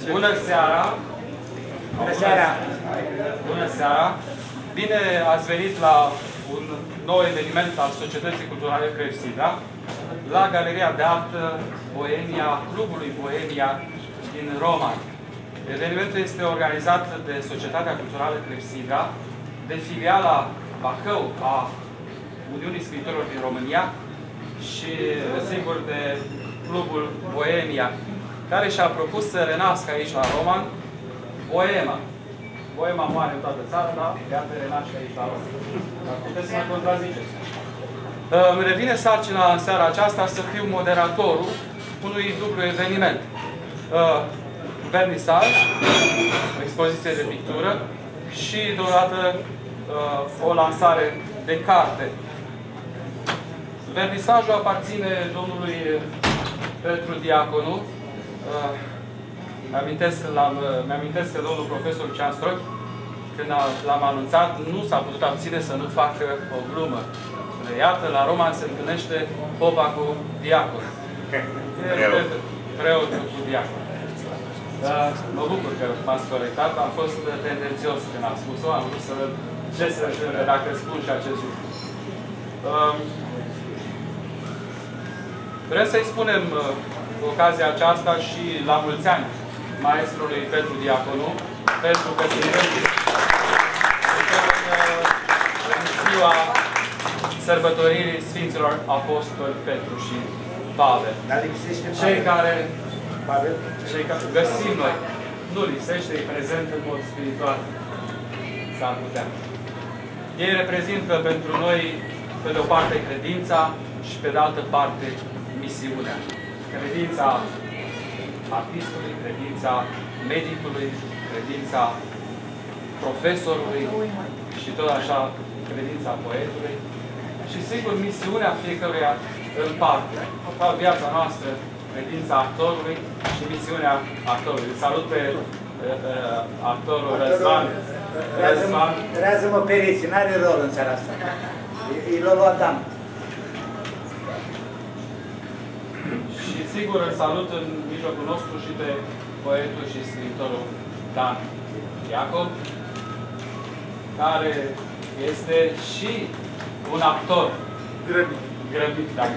Bună seara! Bună seara! Bună seara! Bine ați venit la un nou eveniment al Societății Culturale Clepsida, la Galeria de Artă Boemia, Clubului Boemia din Roman. Evenimentul este organizat de Societatea Culturală Clepsida, de filiala Bacău a Uniunii Scriitorilor din România și, sigur, de Clubul Boemia, care și-a propus să renască aici la Roman Boema. Boema moare în toată țara, dar iată renaște aici la Roman. Dar puteți să mă contraziceți. Îmi revine sarcina în seara aceasta să fiu moderatorul unui dublu eveniment. Vernisaj, expoziție de pictură și, deodată, o lansare de carte. Vernisajul aparține domnului Petru Diaconu. Mi-amintesc că domnul profesor Lucian Strochi, când l-am anunțat, nu s-a putut abține să nu facă o glumă. Iată, la Roman se întâlnește popa cu diacon. Preotul cu diacon. Mă bucur că m-ați corectat. Am fost tendențios când am spus-o. Am vrut să văd ce se întâmplă dacă spun și acest lucru. Vrem să-i spunem cu ocazia aceasta și la mulți ani maestrului Petru Diaconu, pentru că suntem în ziua sărbătoririi Sfinților Apostoli Petru și Pavel. Cei care găsim noi, nu lipsește, e prezent în mod spiritual. S-ar putea. Ei reprezintă pentru noi, pe de o parte, credința și pe de altă parte, misiunea. Credința artistului, credința medicului, credința profesorului și tot așa credința poetului. Și sigur, misiunea fiecăruia în parte. Ca viața noastră, credința actorului și misiunea actorului. Salut pe actorul Răzvan. Rează-mă pereții, n-are rol în seara asta. E rolul Adam. Și sigur îl salut în mijlocul nostru și pe poetul și scriitorul Dan Iacob, care este și un actor grăbit, dacă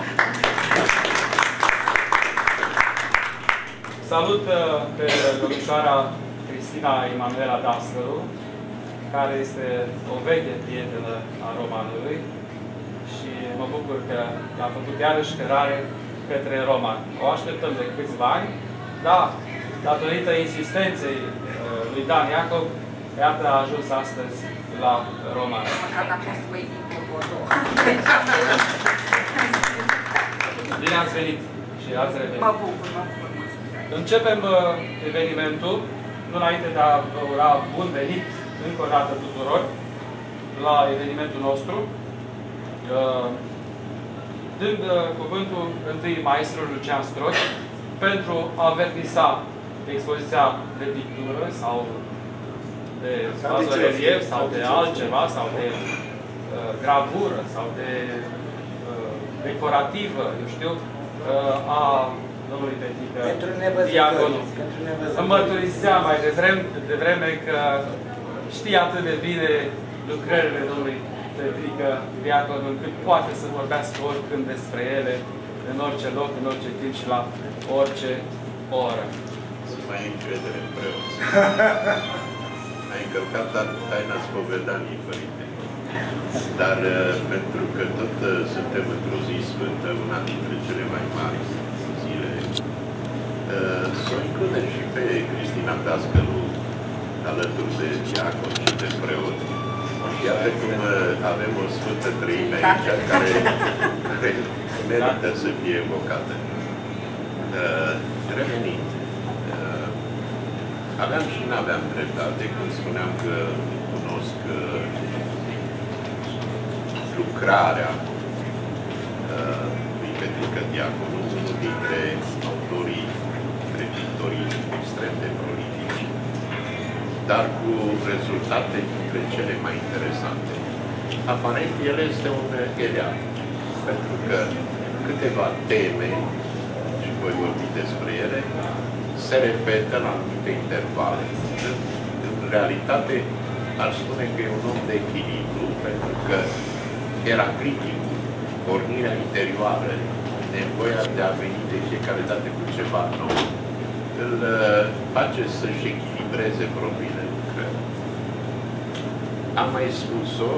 salut pe domnișoara Cristina Emanuela Dascălu, care este o veche prietenă a romanului și mă bucur că a făcut iarăși cărare către Roman. O așteptăm de câțiva ani, dar datorită insistenței lui Dan Iacob, iată a ajuns astăzi la Roman. Bine ați venit și ați revenit. Mă bucur, mă bucur. Începem evenimentul, nu înainte de a vă ura bun venit încă o dată tuturor la evenimentul nostru, dând cuvântul întâi maestrului Lucian Strochi pentru a vernisa expoziția de pictură sau de bazorelief sau de altceva, sau de gravură sau de decorativă, eu știu, a domnului Petrică Diaconu. Îmi mărturisea mai devreme că știe atât de bine lucrările domnului Petrică Diaconu, încât poate să vorbească oricând despre ele, în orice loc, în orice timp și la orice oră. Să mai ai încredere în preoți. Ai încălcat taina spovedanii, Părinte. Dar pentru că tot suntem într-o zi sfântă, una dintre cele mai mari zile, să o includem și pe Cristina Dascălu alături de diacon și de preot. Iată cum avem o Sfântă Treime aici, care merită să fie evocată. Revenind, aveam și n-aveam dreptate când spuneam că cunosc lucrarea lui Petrică Diaconu, unul dintre autorii, scriitorii extrem de prolifici, dar cu rezultate dintre cele mai interesante. Aparent, el este un eleat, pentru că câteva teme, și voi vorbi despre ele, se repetă la anumite intervale. În realitate, aș spune că e un om de echilibru, pentru că Heraclitul, pornirea interioară, nevoia de a veni de fiecare dată cu ceva nou, îl face să-și echilibreze propriile lucrări. Am mai spus-o,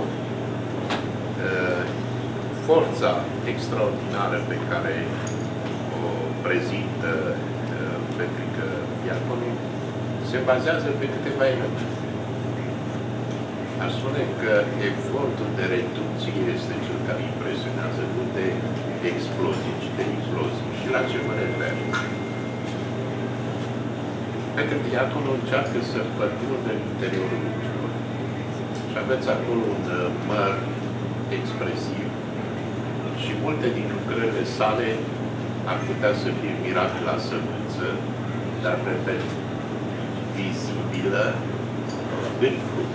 forța extraordinară pe care o prezintă Petrică Diaconu se bazează pe câteva elemente. Aș spune că efortul de reducție este cel care impresionează, nu de explozii, ci de implozii. Și la ce mă refer? Petru Diaconu încearcă să pătrundă în interiorul lucrurilor. Și aveți acolo un măr expresiv și multe din lucrările sale ar putea să fie miracol la sămânță, dar, repet, vizibilă în fruct.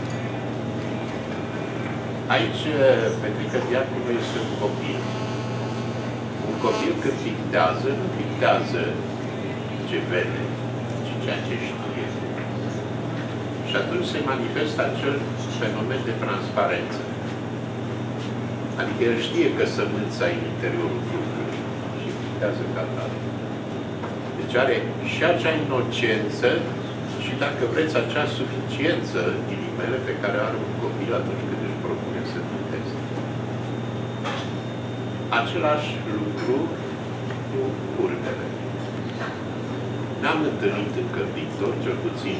Aici, Petrică Diaconu este un copil. Un copil când pictează, nu pictează ce vede, ci ceea ce știe. Și atunci se manifestă acel fenomen de transparență. Adică el știe că sămânța e în interiorul fructului și pictează ca tare. Deci are și acea inocență și, dacă vreți, acea suficiență inimele pe care are un copil atunci când își propune să picteze. Același lucru cu curvele. N-am întâlnit încă pictori, cel puțin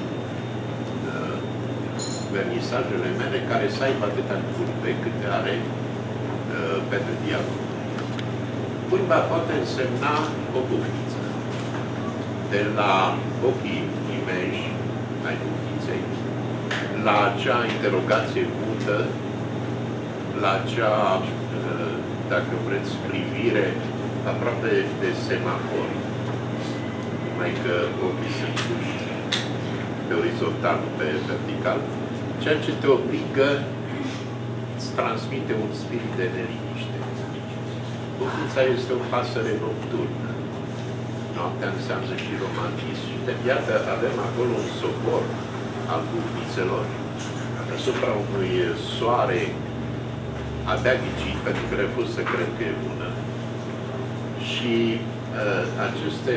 vernisajele mele, care să aibă atâtea curve câte are Petru Diaconu. Curva poate însemna o bufniță. De la ochii imenși ai bufniței, la acea interogație mută, la acea, dacă vreți, privire aproape de semafor. Numai că ochii sunt puși pe orizontal, pe vertical, ceea ce te obligă, îți transmite un spirit de neliniște. Bufnița este o pasăre nocturnă. Noaptea înseamnă și romantism. Și iată, avem acolo un sobor al bufnițelor asupra unui soare abia ghicit, pentru că refuz să cred că e bună. Și aceste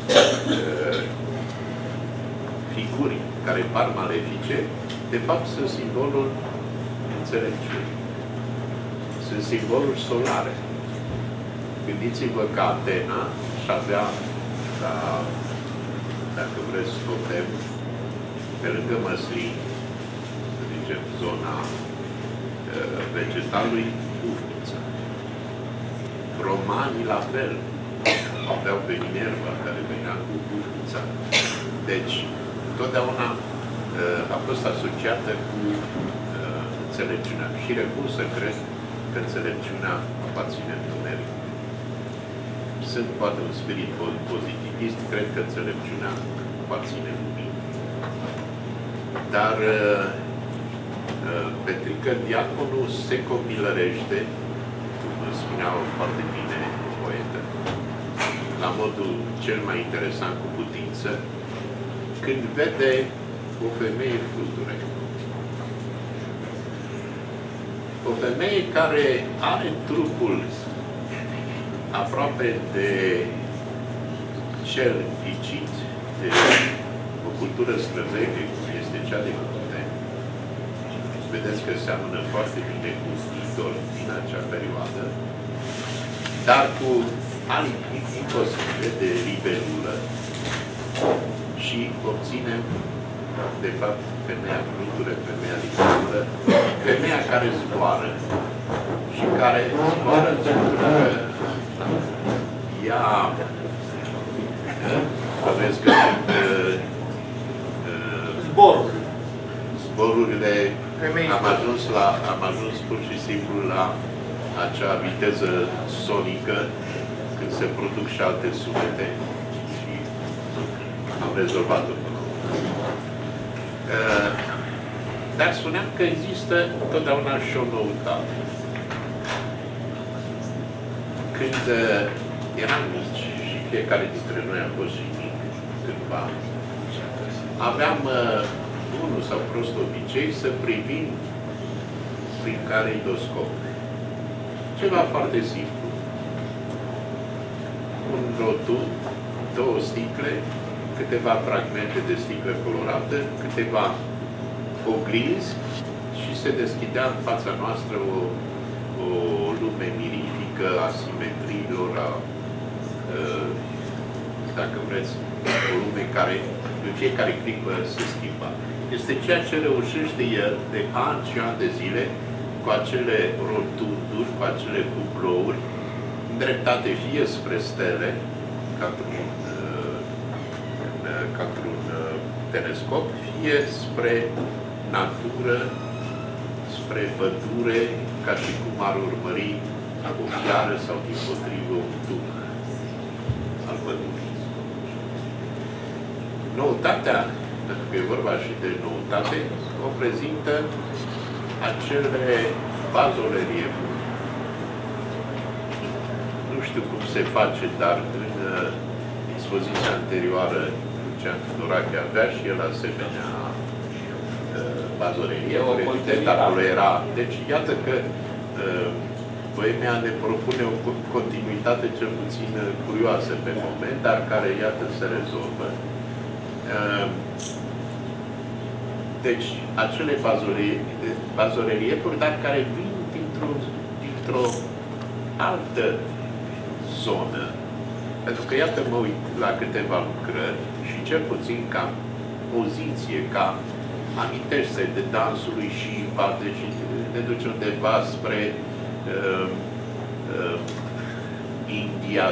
figuri care par malefice, de fapt sunt simbolul înțelepciunii. Sunt simboluri solare. Gândiți-vă că Atena și avea, dacă vreți, totem, pe lângă măslin, să zicem, zona vegetalului, bufnița. Romanii, la fel, aveau pe Minerva, care venea cu bufnița. Deci, totdeauna a fost asociată cu înțelepciunea. Și refuz să cred că înțelepciunea aparține întunericului. Sunt poate un spirit pozitivist, cred că înțelepciunea aparține luminii. Dar Petrică Diaconu se copilărește, cum spunea foarte bine poetă, la modul cel mai interesant cu putință, când vede o femeie fluture. O femeie care are trupul aproape de cel ghicit de o cultură străveche, cum este cea de munte. Vedeți că seamănă foarte bine cu idoli din acea perioadă, dar cu alibi imposibile de libelulă, și obținem, de fapt, femeia flutură, femeia libelulă, femeia care zboară și care zboară pentru că ea, aveți că zborurile, am ajuns pur și simplu la acea viteză sonică când se produc și alte sunete și am rezolvat-o. Dar spuneam că există totdeauna și o noutate. Când eram mici, și fiecare dintre noi a fost și mic cândva, ceva, aveam unul sau prost obicei să privim prin caleidoscop. Ceva foarte simplu. Un rotund, două sticle, câteva fragmente de sticlă colorată, câteva oglinzi și se deschidea în fața noastră o lume mirifică a simetriilor, dacă vreți, o lume care în fiecare clipă se schimba. Este ceea ce reușește el de ani și ani de zile cu acele rotunduri, cu acele cuplouri, îndreptate fie spre stele, ca într-un telescop, fie spre natură, spre pădure, ca și cum ar urmări o fiară sau dimpotrivă un duh al pădurii. Noutatea, pentru că e vorba și de noutate, o prezintă acele bazoreliefuri. Nu știu cum se face, dar în expoziția anterioară, Lucian Tudorache avea și el asemenea bazoreliefuri. Evident, acolo era. Deci, iată că Boemia ne propune o continuitate cel puțin curioasă pe moment, dar care, iată, se rezolvă. Deci, acele bazoreliefuri, dar care vin dintr-o altă zonă. Pentru că, iată, mă uit la câteva lucrări și cel puțin ca poziție, ca amintește de dansul lui Shiva, deci ne duce undeva spre India,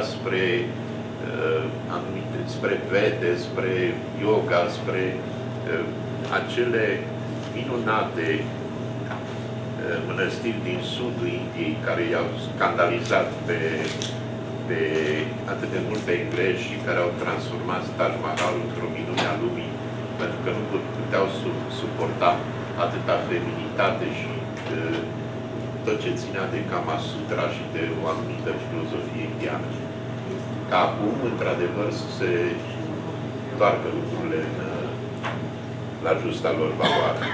spre Vede, spre yoga, spre acele minunate mănăstiri din sudul Indiei care i-au scandalizat pe atât de multe englezi și care au transformat Taj Mahal într-o minune a lumii, pentru că nu puteau suporta atâta feminitate și tot ce ținea de Kama Sutra și de o anumită filozofie indiană. Ca acum, într-adevăr, să se întoarcă lucrurile la justa lor valoare.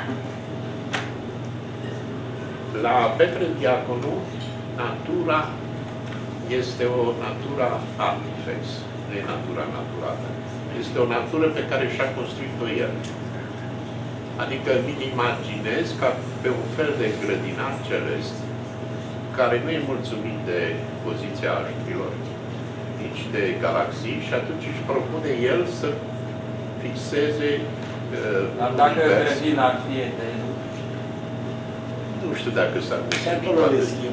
La Petre Diaconu, natura este o natura artifex, nu e natura naturală. Este o natură pe care și-a construit-o el. Adică mi-l imaginez ca pe un fel de grădinar celest care nu e mulțumit de poziția aștrilor, nici de galaxii, și atunci își propune el să fixeze dar dacă grădina ar fi de... Nu știu dacă s-ar și acolo le schimb.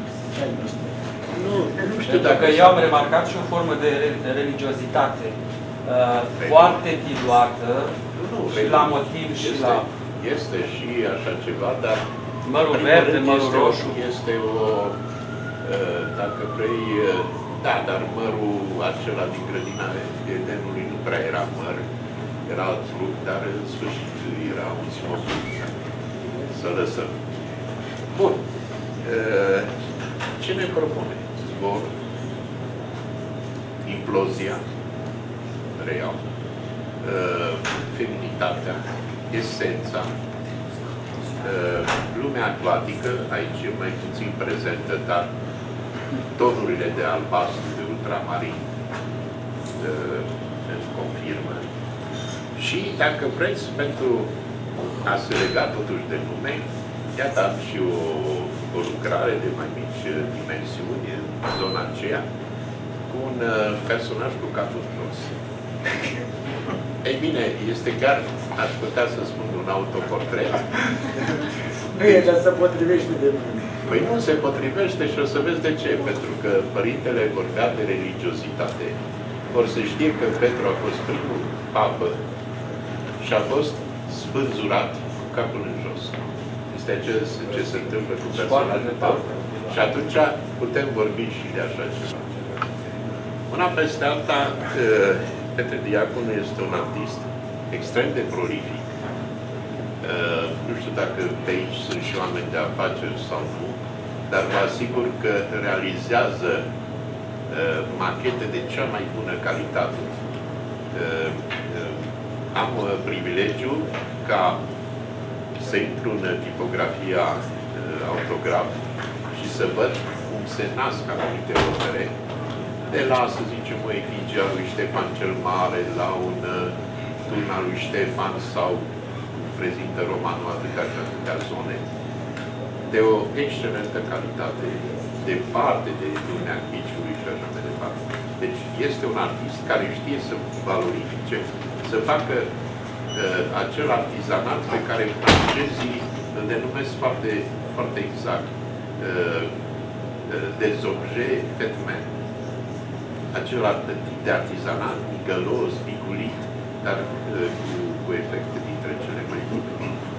Nu știu dacă eu am remarcat și o formă de religiozitate foarte diluată și la motiv și la... Este și așa ceva, dar mărul verde, mărul roșu. Este o, dacă vrei, da, dar mărul acela din grădina Edenului nu prea era măr, era alt fruct, dar în sfârșit era un simofruct. Să lăsăm. Bun. Ce ne propune? Zbor, implozia, reiau, feminitatea, esența, lumea acvatică, aici e mai puțin prezentă, dar tonurile de albastru, de ultramarin confirmă. Și, dacă vreți, pentru a se lega totuși de nume, iată am și o lucrare de mai mici dimensiuni în zona aceea, cu un personaj cu capul jos. Ei bine, este chiar, aș putea să spun, un autoportret. Nu e, dar se potrivește de mine. Păi nu se potrivește și o să vezi de ce. Pentru că părintele vorbea de religiozitate. Ori să știe că Petru a fost primul papă și a fost spânzurat cu capul în jos. Este ce se întâmplă cu personajul tău. Și atunci putem vorbi și de așa ceva. Una peste alta, Petre Diaconu este un artist extrem de prolific. Nu știu dacă pe aici sunt și oameni de afaceri sau nu, dar vă asigur că realizează machete de cea mai bună calitate. am privilegiul ca să intru în tipografia autograf și să văd cum se nasc anumite opere, de la, să zicem, o efigie a lui Ștefan cel Mare, la un turn al lui Ștefan sau prezintă romanul atâtea zone, de o excelentă calitate, departe de lumea chiciului și așa mai departe. Deci este un artist care știe să valorifice, să facă acel artizanat pe care francezii îl denumesc foarte, foarte exact des objets faits main. Acel tip de artizanat migălos, piculit, dar cu efecte dintre cele mai bune.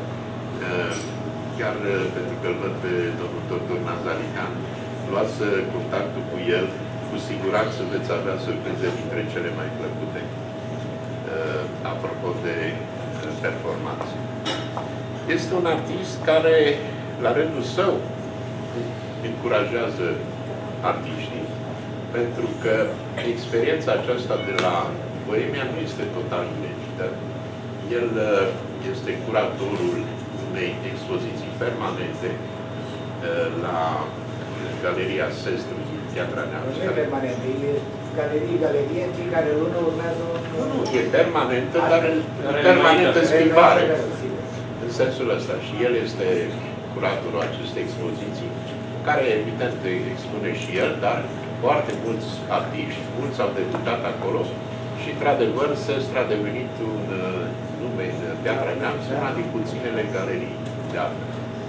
Chiar pentru că îl văd pe domnul doctor Nazarican, luați contactul cu el, cu siguranță veți avea surprize dintre cele mai plăcute. Apropo de performanță. Este un artist care, la rândul său, încurajează artiștii, pentru că experiența aceasta de la Boemia nu este total inedită. El este curatorul unei expoziții permanente la Galeria Sestru din Piatra Neamț. Nu e permanentă, e galerie, în fiecare lună urmează un... Nu, e permanentă, dar permanentă schimbare. În sensul ăsta. Și el este curatorul acestei expoziții, care evident expune și el, dar foarte mulți artiști, mulți au debutat acolo și, într-adevăr, Sestra a devenit un nume în Piatra Neamț, una din puținele galerii de artă.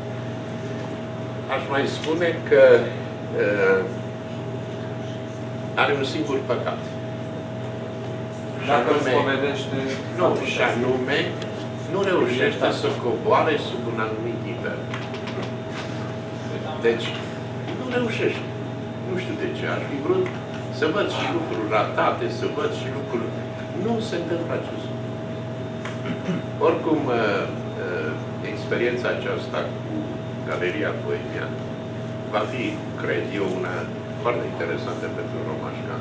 Aș mai spune că are un singur păcat. Dacă îl spovedește... Nu, și anume, nu reușește să coboare sub un anumit nivel. Deci, nu reușește. Nu știu de ce. Aș fi vrut să văd și lucruri ratate, să văd și lucruri... Nu se întâmplă acest lucru. Oricum, experiența aceasta cu Galeria Boemia va fi, cred eu, una foarte interesantă pentru Romașca.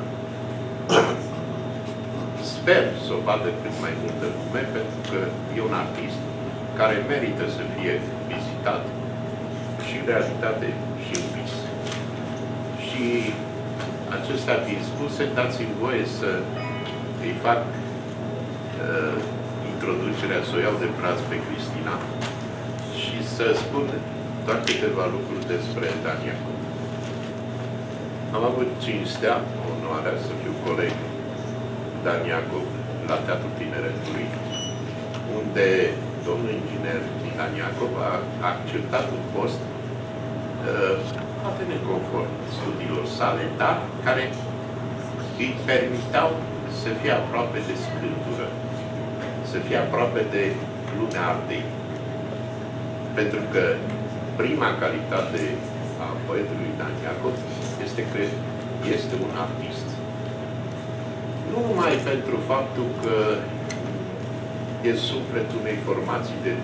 Sper să o vadă cât mai multă lume, pentru că e un artist care merită să fie vizitat și în realitate și în vis. Și acestea fiind spuse, dați-mi voie să îi fac introducerea, să o iau de braț pe Cristina și să spun doar câteva lucruri despre Dan Iacob. Am avut cinstea, onoarea să fiu coleg Dan Iacob la Teatrul Tineretului, unde domnul inginer Dan Iacob a acceptat un post foarte neconform studiilor sale, dar care îi permiteau să fie aproape de scândură, să fie aproape de lumea artei. Pentru că prima calitate a poetului Dan Iacob este că este un artist. Nu numai pentru faptul că e sufletul unei formații de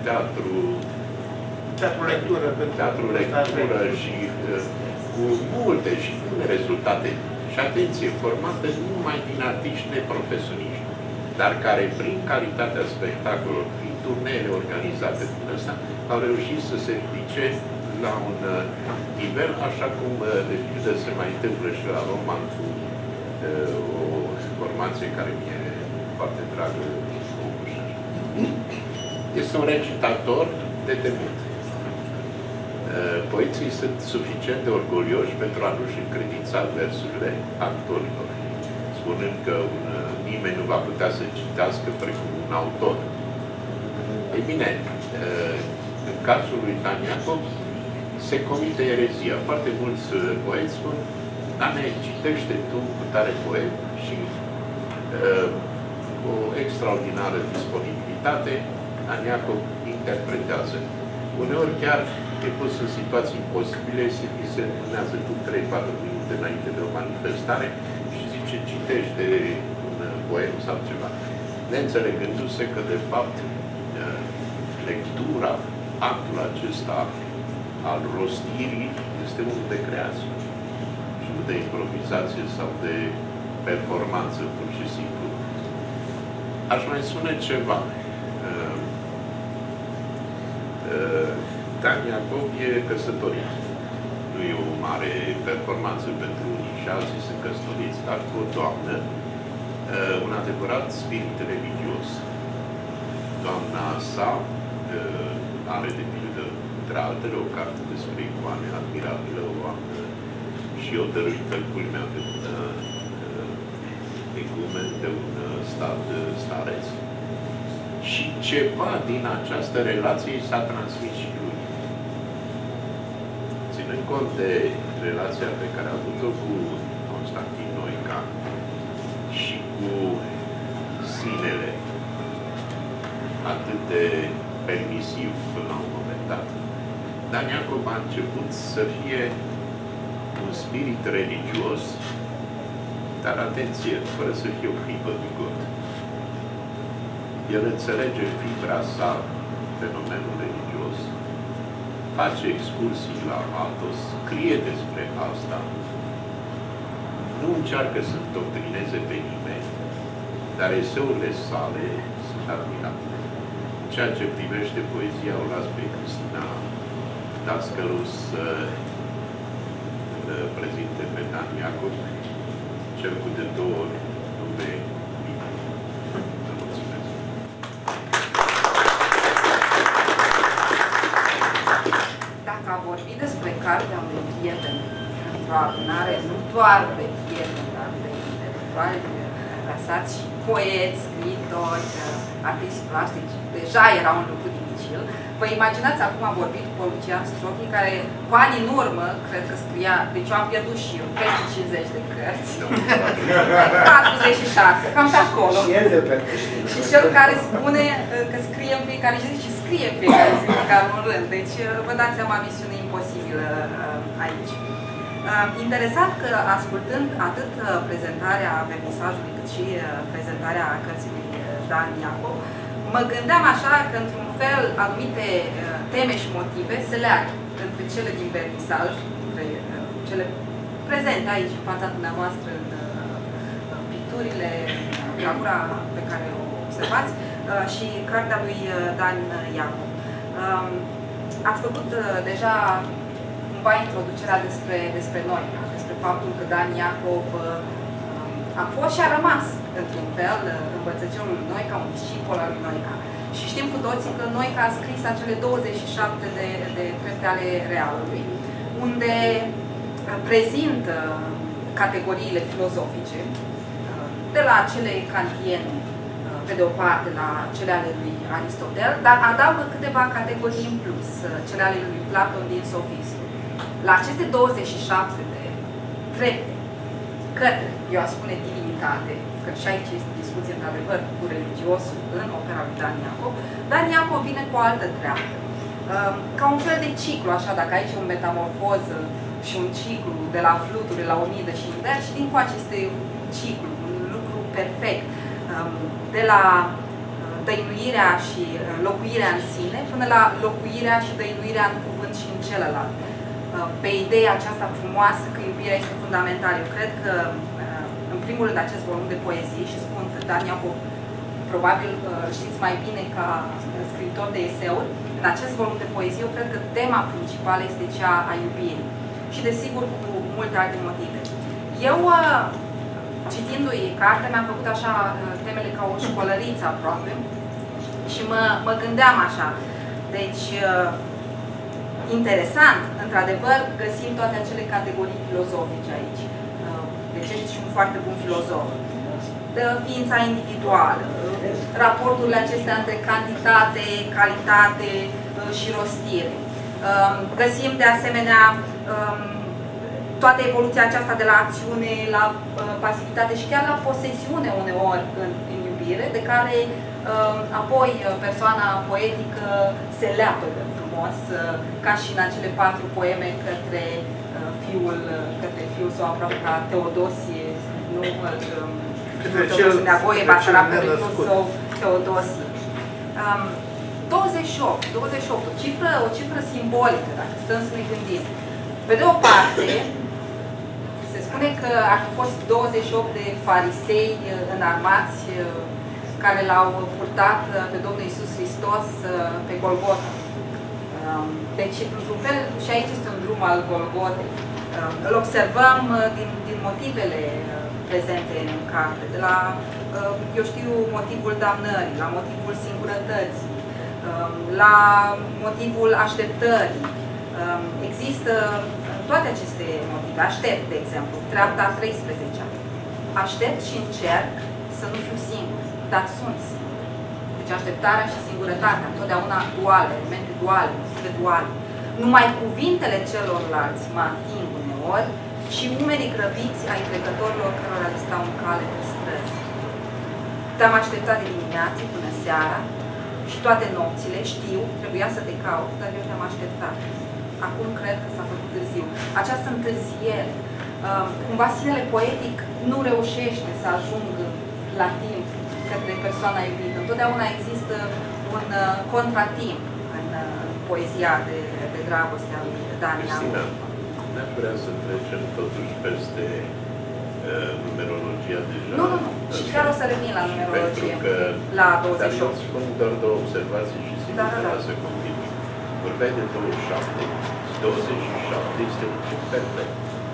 teatru lectură și cu multe și bune rezultate. Și atenție, formată nu numai din artiști neprofesioniști, dar care prin calitatea spectacolului, prin turneele organizate până ăsta, au reușit să se ridice la un nivel, așa cum de pildă se mai întâmplă și la Roman cu o formație care mi-e foarte dragă, este un recitator de temut. Poeții sunt suficient de orgolioși pentru a nu-și încredința versurile actorilor, spunând că nimeni nu va putea să citească precum un autor. Ei bine, în cazul lui Dan Iacob se comite erezia. Foarte mulți poeți spun: Dane, citește tu cu tare poet și cu o extraordinară disponibilitate, Dan Iacob interpretează. Uneori chiar e pus în situații imposibile, se întâlnează cu 3-4 minute înainte de o manifestare și zice: citește un poem sau ceva. Neînțelegându-se că, de fapt, lectura, actul acesta al rostirii este unul de creație și nu de improvizație sau de performanță, pur și simplu. Aș mai spune ceva. Dan Iacov e căsătorit. Nu e o mare performanță pentru unii și alții sunt căsătoriți, dar cu o doamnă, un adevărat spirit religios. Doamna sa are, de pildă, între altele, o carte despre icoane admirabilă, o oamnă și o dăruită culmea de un egumen, de un stat stareț. Și ceva din această relație s-a transmis și lui. Ținând cont de relația pe care a avut-o cu Constantin Noica și cu sinele atât de permisiv până la un moment dat, Dan Iacov a început să fie un spirit religios, dar atenție, fără să fie o clipă bigot. El înțelege fibra sa, fenomenul religios, face excursii la Athos, scrie despre asta, nu încearcă să doctrineze pe nimeni, dar eseurile sale sunt admirabile. În ceea ce privește poezia, o las pe Cristina Dascălu să îl prezinte pe Dan Iacov, cel cu de 2 ori nume Bine. Vă mulțumesc. Dacă a vorbit despre cartea unui prieten într-o adunare, nu doar de prieteni, dar de intelectuali rasați și poeți, scriitori, artiști plastici, deja era un lucru dificil. Vă imaginați, acum am vorbit cu Lucian Strocchi, care cu ani în urmă, cred că scria, deci eu am pierdut și eu, peste 50 de cărți. 46, cam pe acolo. Și cel care spune că scrie în fiecare zi și scrie în fiecare zi, măcar un rând. Deci vă dați seama, misiune imposibilă aici. Interesant că, ascultând atât prezentarea vernisajului, cât și prezentarea cărții lui Dan Iacov, mă gândeam așa că, într-un fel, anumite teme și motive se leagă între cele din vernisaj, între cele prezente aici, în fața dumneavoastră, în picturile, gravura pe care o observați, și cartea lui Dan Iacov. Ați făcut deja cumva introducerea despre Noica, despre faptul că Dan Iacov a fost și a rămas, într-un fel, învățătorul lui Noica, un discipol al lui Noica. Și știm cu toții că Noica a scris acele 27 de trepte ale Realului, unde prezintă categoriile filozofice, de la cele kantiene, pe de o parte, la cele ale lui Aristotel, dar adaugă câteva categorii în plus, cele ale lui Platon din Sofism. La aceste 27 de trepte către, eu aș spune, divinitate, că și aici este discuție într-adevăr cu religiosul în opera lui Dan Iacov, Dan Iacov vine cu o altă treabă. Ca un fel de ciclu, așa, dacă aici e un metamorfoză și un ciclu de la fluturi la omidă și invers, și din coace este un ciclu, un lucru perfect, de la dăinuirea și locuirea în sine, până la locuirea și dăinuirea în cuvânt și în celălalt. Pe ideea aceasta frumoasă că iubirea este fundamentală. Eu cred că, în primul rând, acest volum de poezie, și spun că Dan Iacov, probabil știți mai bine ca scriitor de eseuri, în acest volum de poezie, eu cred că tema principală este cea a iubirii. Și, desigur, cu multe alte motive. Eu, citindu-i cartea, mi-am făcut așa temele ca o școlăriță aproape și mă gândeam așa. Deci, interesant, într-ador, găsim toate acele categorii filozofice aici. Deci ești și un foarte bun filozof. De ființa individuală, raporturile acestea între cantitate, calitate și rostire. Găsim de asemenea toată evoluția aceasta de la acțiune, la pasivitate și chiar la posesiune uneori în iubire, de care apoi persoana poetică se leapă frumos, ca și în acele 4 poeme către fiul său, aproape ca Teodosie, nu? Teodosie Neagoie, Basara pe fiul său, Teodosie. 28, o cifră simbolică, dacă stăm să ne gândim. Pe de o parte, se spune că ar fi fost 28 de farisei înarmați care l-au purtat pe Domnul Iisus Hristos pe Golgota. Deci, într-un fel, și aici este un drum al Golgotei. Îl observăm din motivele prezente în carte, de la, eu știu, motivul damnării, la motivul singurătății, la motivul așteptării. Există toate aceste motive. Aștept, de exemplu, treapta a 13-a. Aștept și încerc să nu fiu singur, dar sunt singur. Deci așteptarea și singurătatea, întotdeauna duale, elemente duale, motive duale. Numai cuvintele celorlalți mă ating uneori și umerii grăbiți ai trecătorilor cărora le stau în cale pe străzi. Te-am așteptat de dimineață până seara și toate nopțile, știu, trebuia să te caut, dar eu te-am așteptat. Acum cred că s-a făcut târziu. Această întârziere, cumva sinele poetic nu reușește să ajungă la timp către persoana iubită. Întotdeauna există un contratimp în poezia de dragoste a lui Daniel. Cristina, n-aș vrea să trecem totuși peste numerologia deja. Nu. Și chiar o să revin la numerologie. La 28. Dar eu spun doar două observații și sigur că să continui. Vorbeai de 27. 27 este un cip perfect.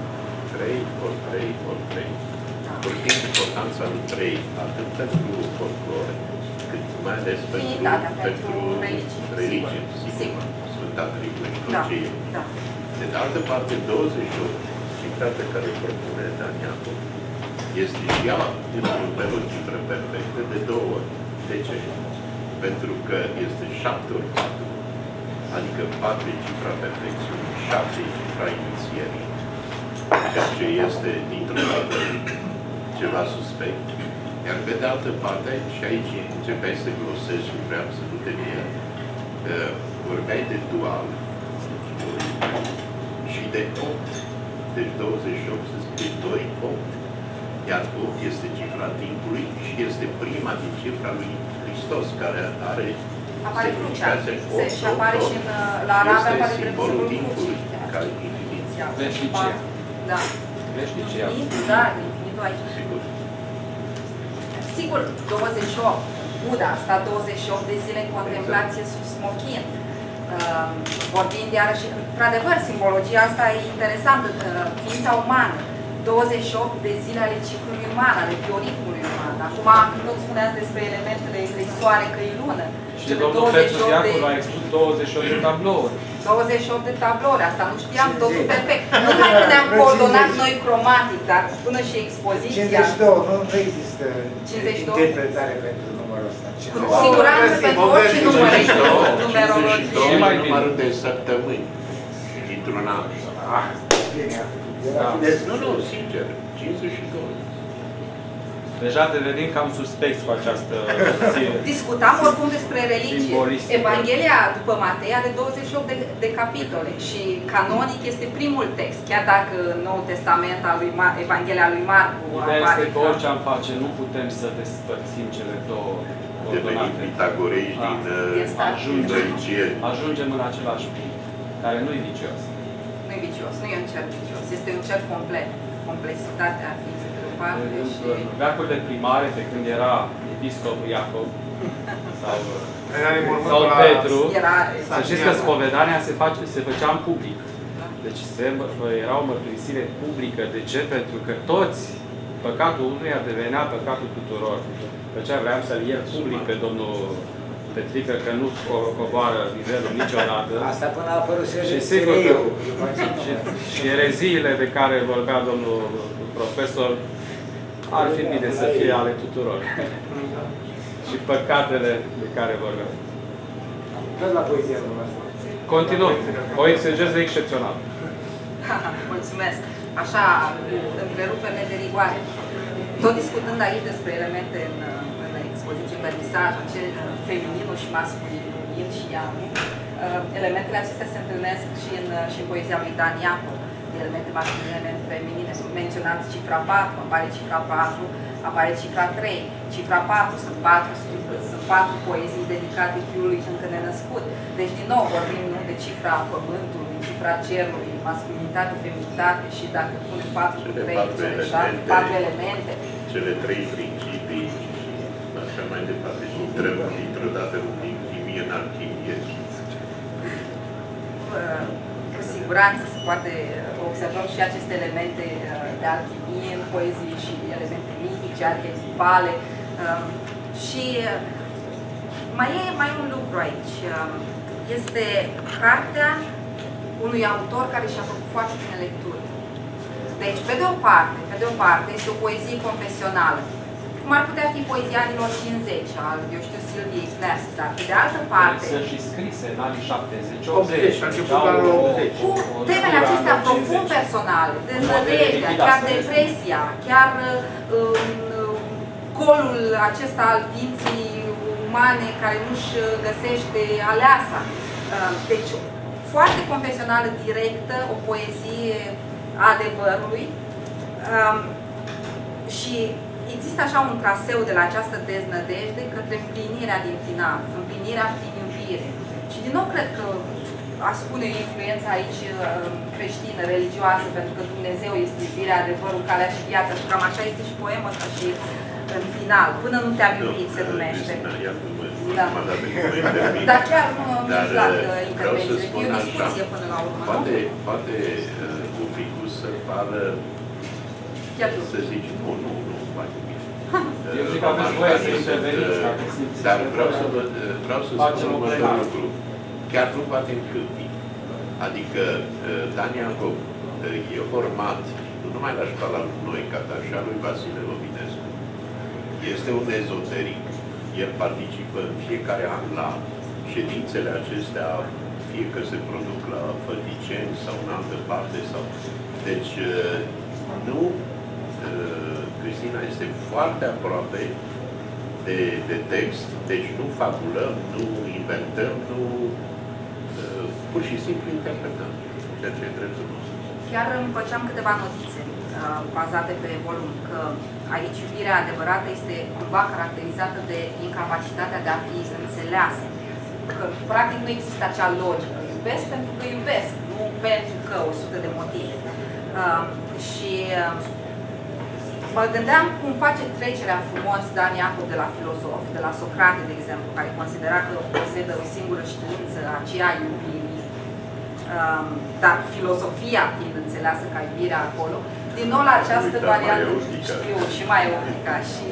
3 ori 3 ori 3. Vorbim de importanța lui 3, atât pentru folclore, cât mai ales pentru religie, sigur. Sfânta Tribune și tot ce e. De de altă parte, 28, cifra pe care o propune Daniacu, este și ea, într-un fel, o cifră perfectă de 2 ori. De ce? Pentru că este 7 ori 4. Adică 4 e cifra perfecțiunii, 7 e cifra inițierii. Ceea ce este, dintr-un dată, ceva suspect. Iar pe de altă parte, și aici începeai să glosezi și vreau să nu te vie, vorbeai de dual și de 8. Deci 28 se scrie 2, 8. Iar 8 este cifra timpului și este prima din cifra lui Hristos, care are apare crucea. Și apare și în la arabe apare simbolul timpului, care e infinit. Veșnicia. Da. Veșnicia. Da, infinitul aici. Sigur, 28. Buddha a stat 28 de zile în contemplație sub smochin. Vorbind iarăși, într-adevăr, simbologia asta e interesantă. Ființa umană, 28 de zile ale ciclului uman, ale bioritmului uman. Acum, când tot spuneați despre elementele de soare, că e lună. Și domnul Petru Diaconu a expus 28 de tablouri. 28 de tablouri, asta nu știam, totul perfect. Nu mai că ne-am coordonat noi cromatic, dar până și expoziția. 52, nu există 52? interpretare pentru numărul ăsta. Cu siguranță pentru orice număr există numerologie. Și mai numărul de săptămâni dintr-un an. Bine, nu, sincer, 52. Deja devenim cam suspecți cu această discutam oricum despre religie. Evanghelia după Matei are 28 de capitole și canonic este primul text, chiar dacă în Noul Testament al lui Evanghelia lui Marcu apare. Ideea este că orice am face, nu putem să despărțim cele două devenim pitagorei din dăricieri. Ajungem în același punct, care nu e vicios. Nu e vicios, nu e un cer vicios, este un cer complet. Complexitatea ființei de parte și... veacurile primare, pe când era episcopul Iacov sau Petru, să știți că spovedania se făcea în public. Deci era o mărturisire publică. De ce? Pentru că toți, păcatul unuia devenea păcatul tuturor. De aceea vreau să-l iert public pe domnul Petrică, că nu coboară nivelul niciodată. Asta până a apărut și sigur că și ereziile de care vorbea domnul profesor ar fi bine să fie ale tuturor. Și păcatele de care vorbea. Tot la poezia noastră. Continuăm. O exegeză excepțională. Mulțumesc. Așa, întrerupere de rigoare. Tot discutând aici despre elemente în expoziție, în vernisaj, femininul și masculinul, yin și yang, elementele acestea se întâlnesc și în poezia lui Dan Iacov. Elemente masculine, elemente feminine. Sunt menționați cifra 4, apare cifra 4, apare cifra 3, cifra 4, sunt 4 poezii dedicate fiului încă nenăscut. Deci, din nou, vorbim nu de cifra pământului, cifra cerului, masculinitate, feminitate și dacă punem 4 cu 3, cele 7, 4 elemente. Cele 3 principii și așa mai departe. Și intrăm dintr-o dată în timp, chimie în alchimie. cu siguranță se poate observăm și aceste elemente de alchimie în poezie și elemente mitice, arhetipale. Și mai e un lucru aici. Este cartea unui autor care și-a făcut foarte bine lecturi. Deci, pe de o parte, este o poezie confesională, cum ar putea fi poezia anilor 50, al, eu știu, Silviei Plath, dar pe de altă parte... Sunt și scrise în anii 70, 80, cu temele acestea profund personale, deznădejdea, chiar depresia, chiar golul acesta al ființei umane care nu-și găsește aleasa. Deci, foarte confesională, directă, o poezie a adevărului și există așa un traseu de la această deznădejde către împlinirea din final, împlinirea prin iubire. Și din nou cred că aș spune influența aici creștină, religioasă, pentru că Dumnezeu este iubirea, adevărul, calea și viața și cam așa este și poema asta și în final, până nu te-am iubit, se numește. Da. Dar chiar nu mi-e plac intervențiile, e o discuție până la urmă, Poate un pic să pară, să zici, nu, poate bine. Eu zic că aveți voie să interveniți, dacă simțiți. Dar vreau să spun următorul lucru. Chiar nu poate încâlti. Adică Dan Iacob e format, nu numai la școala lui Cata, și a lui Vasile Lovinescu. Este un ezoteric. El participă în fiecare an la ședințele acestea, fie că se produc la Făticeni sau în altă parte. Deci, nu, Cristina este foarte aproape de text, deci nu fabulăm, nu inventăm, nu pur și simplu interpretăm ceea ce e dreptul nostru. Chiar îmi făceam câteva notițe bazate pe volum, că aici iubirea adevărată este cumva caracterizată de incapacitatea de a fi înțeleasă. Că practic nu există acea logică. Iubesc pentru că iubesc, nu pentru că 100 de motive. Și mă gândeam cum face trecerea frumos Dan Iacob de la filozof, de la Socrate, de exemplu, care considera că posedă o singură știință, aceea iubirii, dar filozofia fiind înțeleasă ca iubirea acolo, din nou la această variantă, știu, și mai erotica și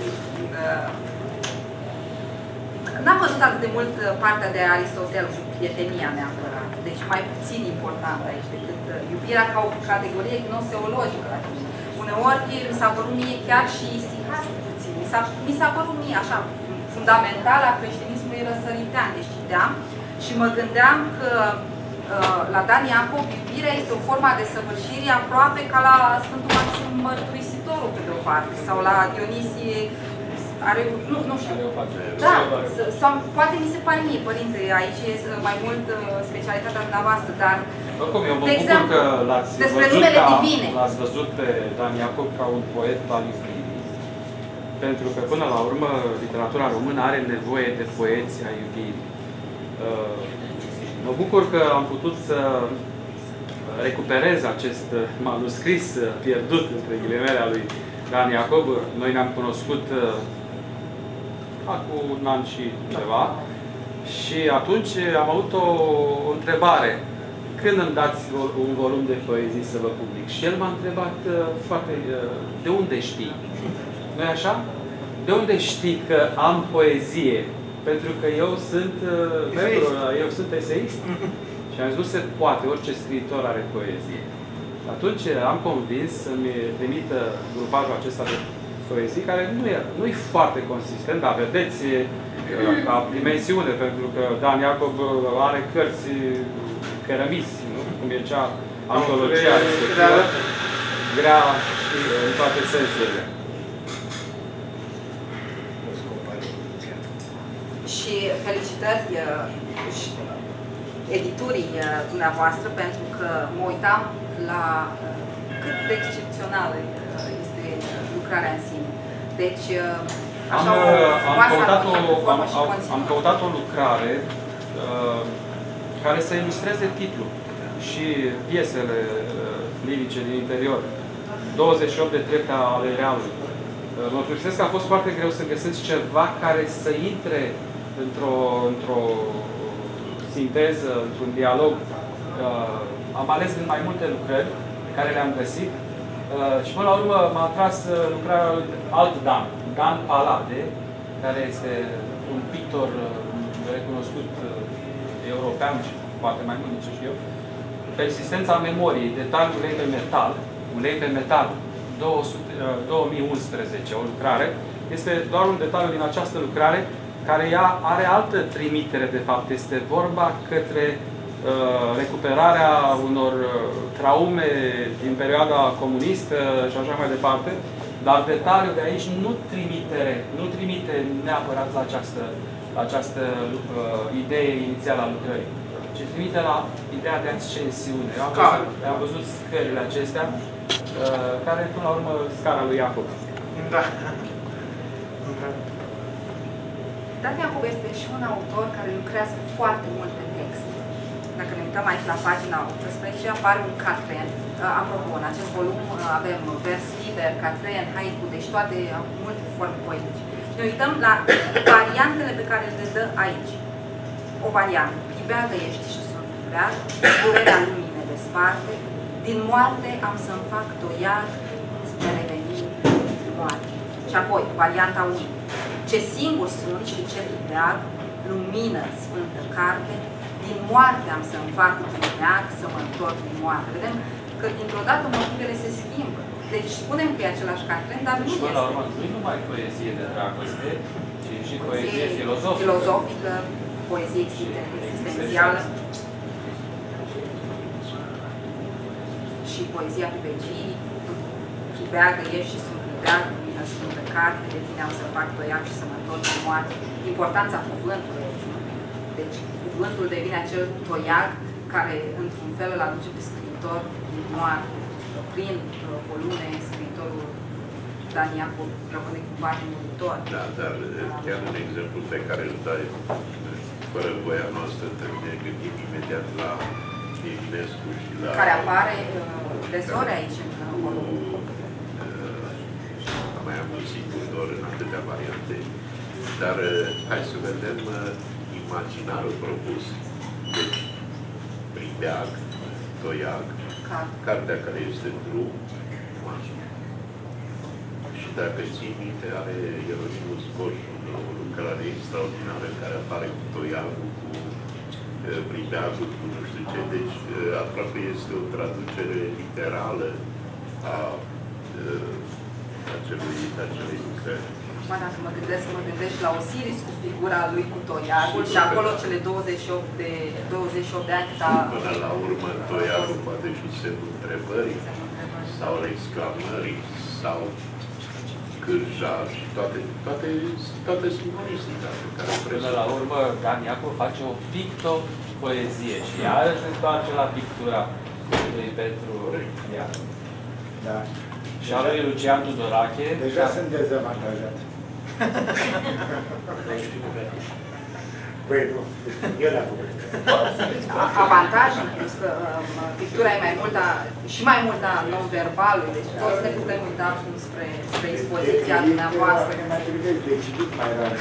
n-am văzut atât de mult partea de Aristotel cu prietenia neapărat, deci mai puțin important aici decât iubirea ca o categorie gnoseologică. Uneori mi s-a părut mie chiar și isihast puțin, mi s-a părut mie așa, fundamental a creștinismului răsăritean, deci citeam și mă gândeam că la Dan Iacob, iubirea este o formă de săvârșire aproape ca la Sfântul Maxim Mărturisitorul, pe de o parte, sau la Dionisie, nu știu. Da, sau poate mi se pare mie, părinte, aici e mai mult specialitatea dumneavoastră, dar, oricum, eu mă de exemplu, bucur că l-ați văzut pe Dan Iacob ca un poet al iubirii. Pentru că, până la urmă, literatura română are nevoie de poeți ai iubirii. Mă bucur că am putut să recuperez acest manuscris pierdut, între ghilimele, a lui Dan Iacob. Noi ne-am cunoscut acum un an și ceva și atunci am avut o întrebare. Când îmi dați un volum de poezii să vă public? Și el m-a întrebat foarte, de unde știi? Nu-i așa? De unde știi că am poezie? Pentru că eu sunt eseist. Și am zis, nu se poate, orice scriitor are poezie. Atunci am convins să-mi trimită grupajul acesta de poezii, care nu e foarte consistent, dar vedeți, ca dimensiune, pentru că Dan Iacob are cărți cărămiți, nu? Cum e cea antologia respectivă, grea și în toate sensurile. Și felicitări editurii dumneavoastră, pentru că mă uitam la cât de excepțională este lucrarea în sine. Deci, așa am căutat o lucrare care să ilustreze titlul și piesele lirice din interior. 28 de trepte ale realului. Mă mărturisesc că a fost foarte greu să găsesc ceva care să intre într-o sinteză, într-un dialog am ales din mai multe lucrări pe care le-am găsit și până la urmă m-a atras lucrarea lui alt Dan Palade, care este un pictor recunoscut european și poate mai mult, ce știu eu. Persistența memoriei, detaliul ulei pe metal, 2011, o lucrare. Este doar un detaliu din această lucrare, care ea are altă trimitere, de fapt. Este vorba către recuperarea unor traume din perioada comunistă și așa mai departe, dar detaliul de aici nu trimite neapărat la această idee inițială a lucrării, ci trimite la ideea de ascensiune. Eu am văzut scările acestea, care, până la urmă, scara lui Iacob. Da. Dan Iacob este și un autor care lucrează foarte mult pe text. Dacă ne uităm aici la pagina 18, apare un catren. Apropo, în acest volum avem vers liber, catren, haiku, deci toate multe forme poetice. Și ne uităm la variantele pe care le dă aici. O variantă. Pribeagă ești și sunt pribeag, durerea lumii ne desparte, din moarte am să-mi fac toiag spre reveni din moarte. Și apoi, varianta 1. Ce singur sunt și ce pribeag, lumină, sfântă carte, din moarte am să-mi fac pribeag, să mă întorc din moarte. Vedem că dintr-o dată motivele se schimbă. Deci spunem că e același catren, dar nu este. Până la urmă, nu e numai poezie de dragoste, ci și poezie filozofică, poezie existențială și poezia privegii, pribeagă ești și sunt pribeag, lumină sfântă carte, de tine am să fac toiac și să mă întorc din moarte. Importanța cuvântului. Deci cuvântul devine acel toiac care, într-un fel, îl aduce pe scriitor din moarte. Prin volume, scriitorul Dan Iacob rămâne cumva din muritor. Da, dar chiar un exemplu pe care îl dai, fără voia noastră, ne gândim imediat la Eminescu și la... Care apare desori aici în volum. Mai am un singur doar în atâtea variante. Dar hai să vedem imaginarul propus. Deci, pribeag, toiag, cartea care este drum, și dacă ții minte, are Ieronimus Boș o lucrare extraordinară care apare cu toiagul, cu pribeagul, cu nu știu ce, deci aproape este o traducere literală a acelei lucrări. Dacă mă gândesc la Osiris cu figura lui cu toiagul și acolo cele 28 de ani până la urmă toiagul poate fi semnul întrebării sau exclamării sau cârja și toate simbolistica pe care până la urmă Dan Iacob face o pictopoezie și ea se întoarce la pictura lui Petru Iacob. Da. Și a lui Lucian Tudorache. Deja sunt dezavantajat. Păi nu, el a făcut. Avantajul, că pictura e mai multă și mai multă non-verbalului, deci toți ne putem uita acum spre expoziția dumneavoastră. Mai trebuie de citit mai rar.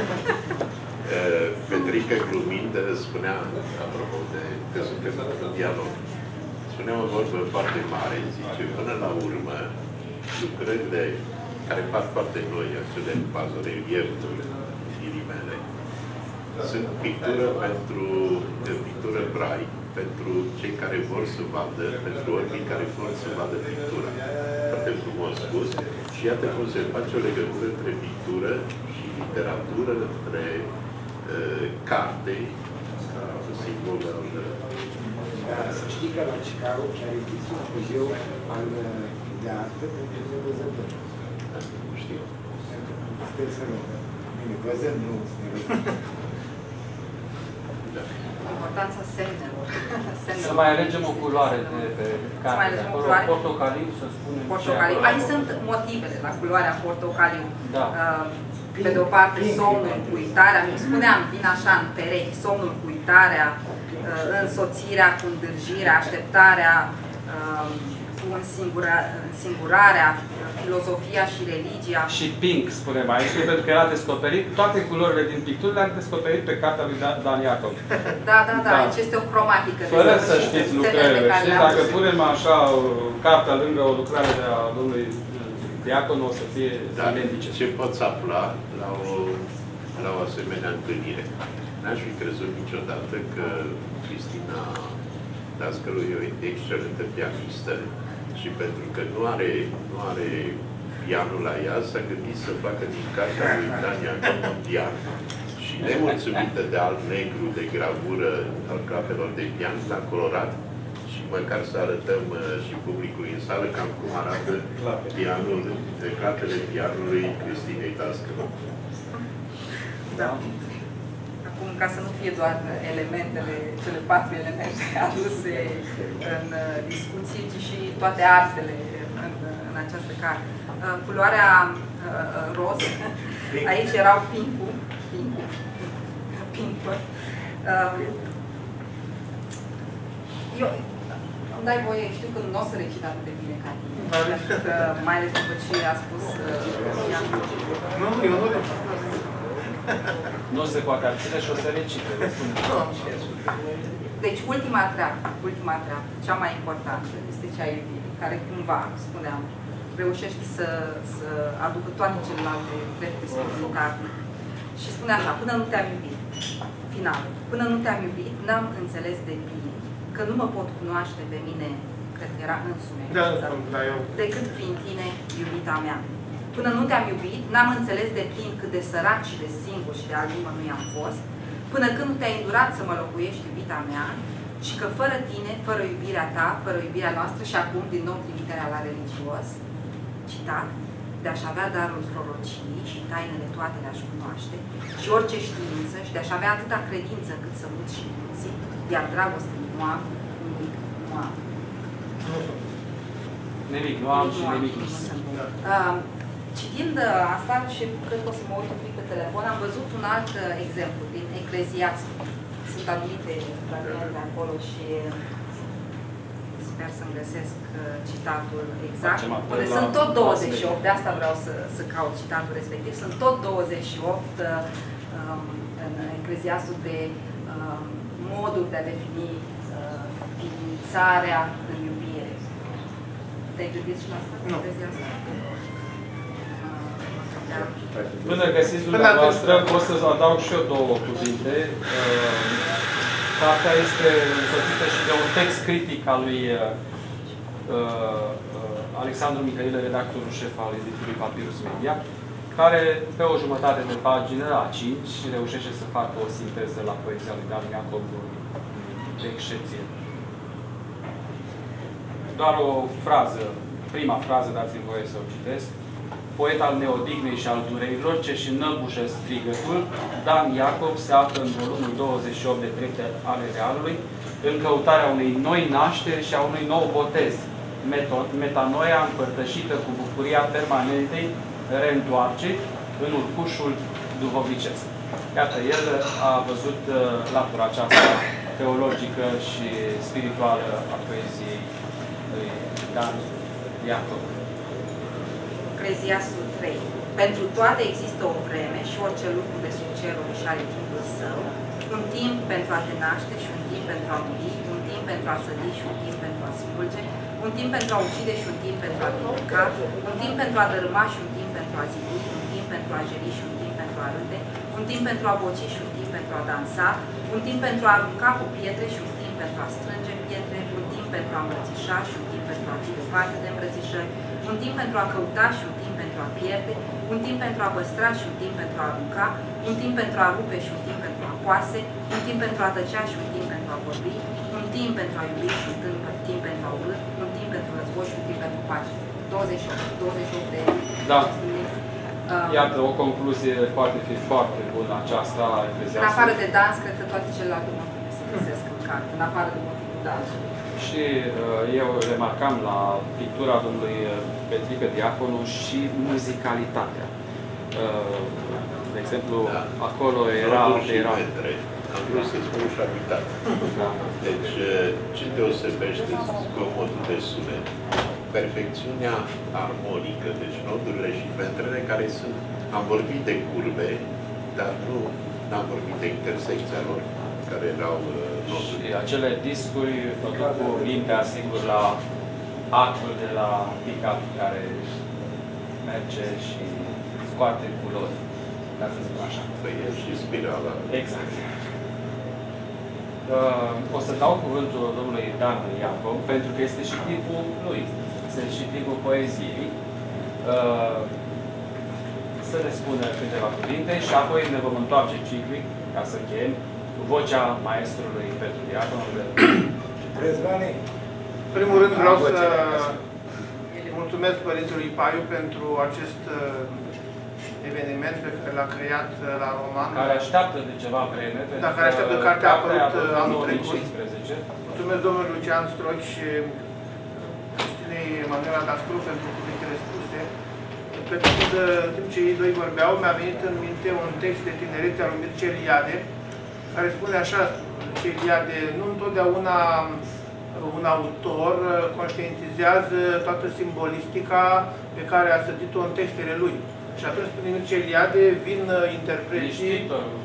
Petrică glumind spunea, apropo de că suntem în dialog, spunea o vorbă foarte mare, zice, până la urmă, lucrările care par foarte noi, acele bazoreliefuri, ghilimele, sunt pictură braille, pentru cei care vor să vadă, pentru oamenii care vor să vadă pictura. Foarte frumos spus. Și iată cum se face o legătură între pictură și literatură, între carte, simbol al... Da, să știi că la Chicago chiar există un muzeu de artă pentru nevăzători. Știu. Sper să nu. Bine, văzând nu. Importanța semnelor. Să mai alegem o culoare de carte. Portocaliu, să spunem. Portocaliu. Aici sunt motivele la culoarea portocaliu. Da. Pe de o parte, somnul cu uitarea, cum spuneam, vin așa în perechi, somnul cu uitarea, însoțirea cu îndârjirea, așteptarea cu însingurarea, filozofia și religia. Și pink, spunem aici, pentru că era descoperit, toate culorile din picturi le-am descoperit pe cartea lui Dan Iacov. Da. Deci este o cromatică. Fără să știți lucrările. Știți, dacă punem așa cartea lângă o lucrare a domnului Diacon, o să fie identice. Ce poți afla la o asemenea întâlnire? N-aș fi crezut niciodată că Cristina Dascălu e o excelentă pianistă și pentru că nu are pianul la ea, s-a gândit să facă din cartea lui Dan Iacov un pian. Și nemulțumită de alb-negru, de gravură al clapelor de pian, l-a colorat și măcar să arătăm și publicului în sală cam cum arată pianul, clapele pianului Cristinei Dascălu. Da. Acum, ca să nu fie doar elementele, cele 4 elemente aduse în discuții, ci și toate artele în această carte. Culoarea roz, aici erau pink-ul. Eu îmi dai voie, știu că nu o să recit atât de bine ca tine, pentru că mai ales după ce a spus Nu, eu nu recit. Nu se poate abține și o să recite. Deci ultima treaptă, cea mai importantă, este cea iubirii, care cumva, spuneam, reușește să aducă toate celelalte trepte spirituale. Și spune așa, până nu te-am iubit, final, până nu te-am iubit, n-am înțeles de bine că nu mă pot cunoaște pe mine, cred că era însume, decât prin tine, iubita mea. Până nu te-am iubit, n-am înțeles de plin cât de sărac și de singur și de al nimănui am fost, până când nu te-ai îndurat să mă locuiești, iubita mea, și că fără tine, fără iubirea ta, fără iubirea noastră, și acum din nou trimiterea la religios, citat, de-aș avea darul prorociei și tainele toate le-aș cunoaște, și orice știință, și de-aș avea atâta credință cât să mut și munții, iar dragoste nu am, nimic nu am. Nimic nu am și nimic nu sunt. Citind asta, și cred că o să mă uit un pic pe telefon, am văzut un alt exemplu din Ecleziast. Sunt anumite fragmente acolo și sper să-mi găsesc citatul exact. Sunt tot 28, de asta vreau să caut citatul respectiv. Sunt tot 28 în Ecleziastul de modul de a defini ființarea în iubire. Te-ai gândit și la asta? Nu. Până găsiți dumneavoastră, pot să adaug și eu 2 cuvinte. Cartea este însoțită și de un text critic al lui Alexandru Mihailă, redactorul șef al editurii Papyrus Media, care pe o jumătate de pagină, la 5, reușește să facă o sinteză la poezia lui Dan Iacov de excepție. Doar o frază, prima frază, dați-mi voie să o citesc. Poet al neodignei și al durerilor, ce-și înăbușă strigătul, Dan Iacov se află în volumul 28 de trepte ale Realului, în căutarea unei noi nașteri și a unui nou botez, metanoia împărtășită cu bucuria permanentei reîntoarceri în urcușul duhovnicesc. Iată, el a văzut latura aceasta teologică și spirituală a poeziei lui Dan Iacov. Ecleziastul 3. Pentru toate există o vreme și orice lucru de sub cerul și are timpul său, un timp pentru a te naște și un timp pentru a muri, un timp pentru a sădi și un timp pentru a smulge, un timp pentru a ucide și un timp pentru a vindeca, un timp pentru a dărâma și un timp pentru a zidi, un timp pentru a jeri și un timp pentru a râde, un timp pentru a boci și un timp pentru a dansa, un timp pentru a arunca cu pietre și un timp pentru a strânge pietre, un timp pentru a îmbrățișa și un timp pentru a fi departe de îmbrățișări, un timp pentru a căuta și un timp pentru a pierde, un timp pentru a păstra și un timp pentru a arunca, un timp pentru a rupe și un timp pentru a coase, un timp pentru a tăcea și un timp pentru a vorbi, un timp pentru a iubi și un timp pentru a urât, un timp pentru război și un timp pentru pace. 28 de... Da. Iată, o concluzie poate fi foarte bună aceasta a Ecleziastului. În afară de dans, cred că toate celelalte motive se găsesc în carte, în afară de motivul dansului. Și eu remarcam la pictura domnului Petrică Diaconu și muzicalitatea. De exemplu, acolo era... Am vrut să spun și habitat. Deci, ce deosebește zgomotul de sunet perfecțiunea armonică, deci nodurile și ventrele care sunt, am vorbit de curbe, dar nu am vorbit de intersecția lor, care erau noduri. Și acele discuri produc cu mintea, sigur, la actul de la pick-up care merge și scoate culori, ca să spun așa. Păi e și spirala. Exact. O să dau cuvântul domnului Dan Iacov, pentru că este și tipul lui. Este și tipul poeziei. Să ne spună câteva cuvinte și apoi ne vom întoarce ciclic, ca să încheiem, cu vocea maestrului Petru Diacon. Răzvane. În primul rând vreau să mulțumesc Părintelui Paiu pentru acest eveniment pe care l-a creat la Roman. Care așteaptă de ceva vreme. Da, care așteaptă cartea a apărut anul trecut. 2015. Mulțumesc domnului Lucian Strochi și Cristinei Manuela Dascru pentru cuvintele spuse. Pe când, în timp ce ei doi vorbeau, mi-a venit în minte un text de tinerețe al lui Mircea Eliade, care spune așa, Mircea Eliade, nu întotdeauna un autor conștientizează toată simbolistica pe care a sădit-o în textele lui. Și atunci, spune Mircea Eliade, vin interpreții,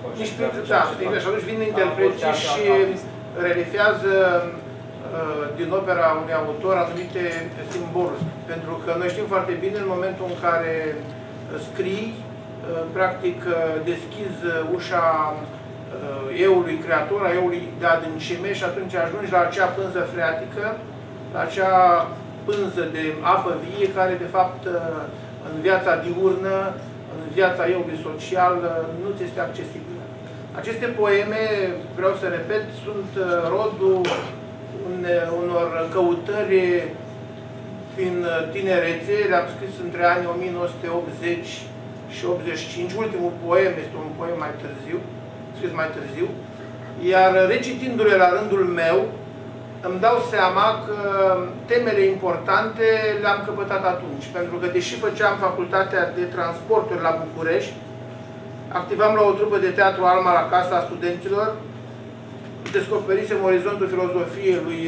și atunci vin interpreții și relifează din opera unui autor anumite simboluri. Pentru că noi știm foarte bine, în momentul în care scrii, practic deschizi ușa eului creator, a eului de adâncime și atunci ajungi la acea pânză freatică, la acea pânză de apă vie care, de fapt, în viața diurnă, în viața eului social, nu ți este accesibilă. Aceste poeme, vreau să repet, sunt rodul unor căutări prin tinerețe, le-am scris între anii 1980 și 85. Ultimul poem este un poem mai târziu, scris mai târziu, iar recitindu-le la rândul meu, îmi dau seama că temele importante le-am căpătat atunci. Pentru că, deși făceam facultatea de transporturi la București, activam la o trupă de teatru Alma la Casa Studenților, descoperisem orizontul filozofiei lui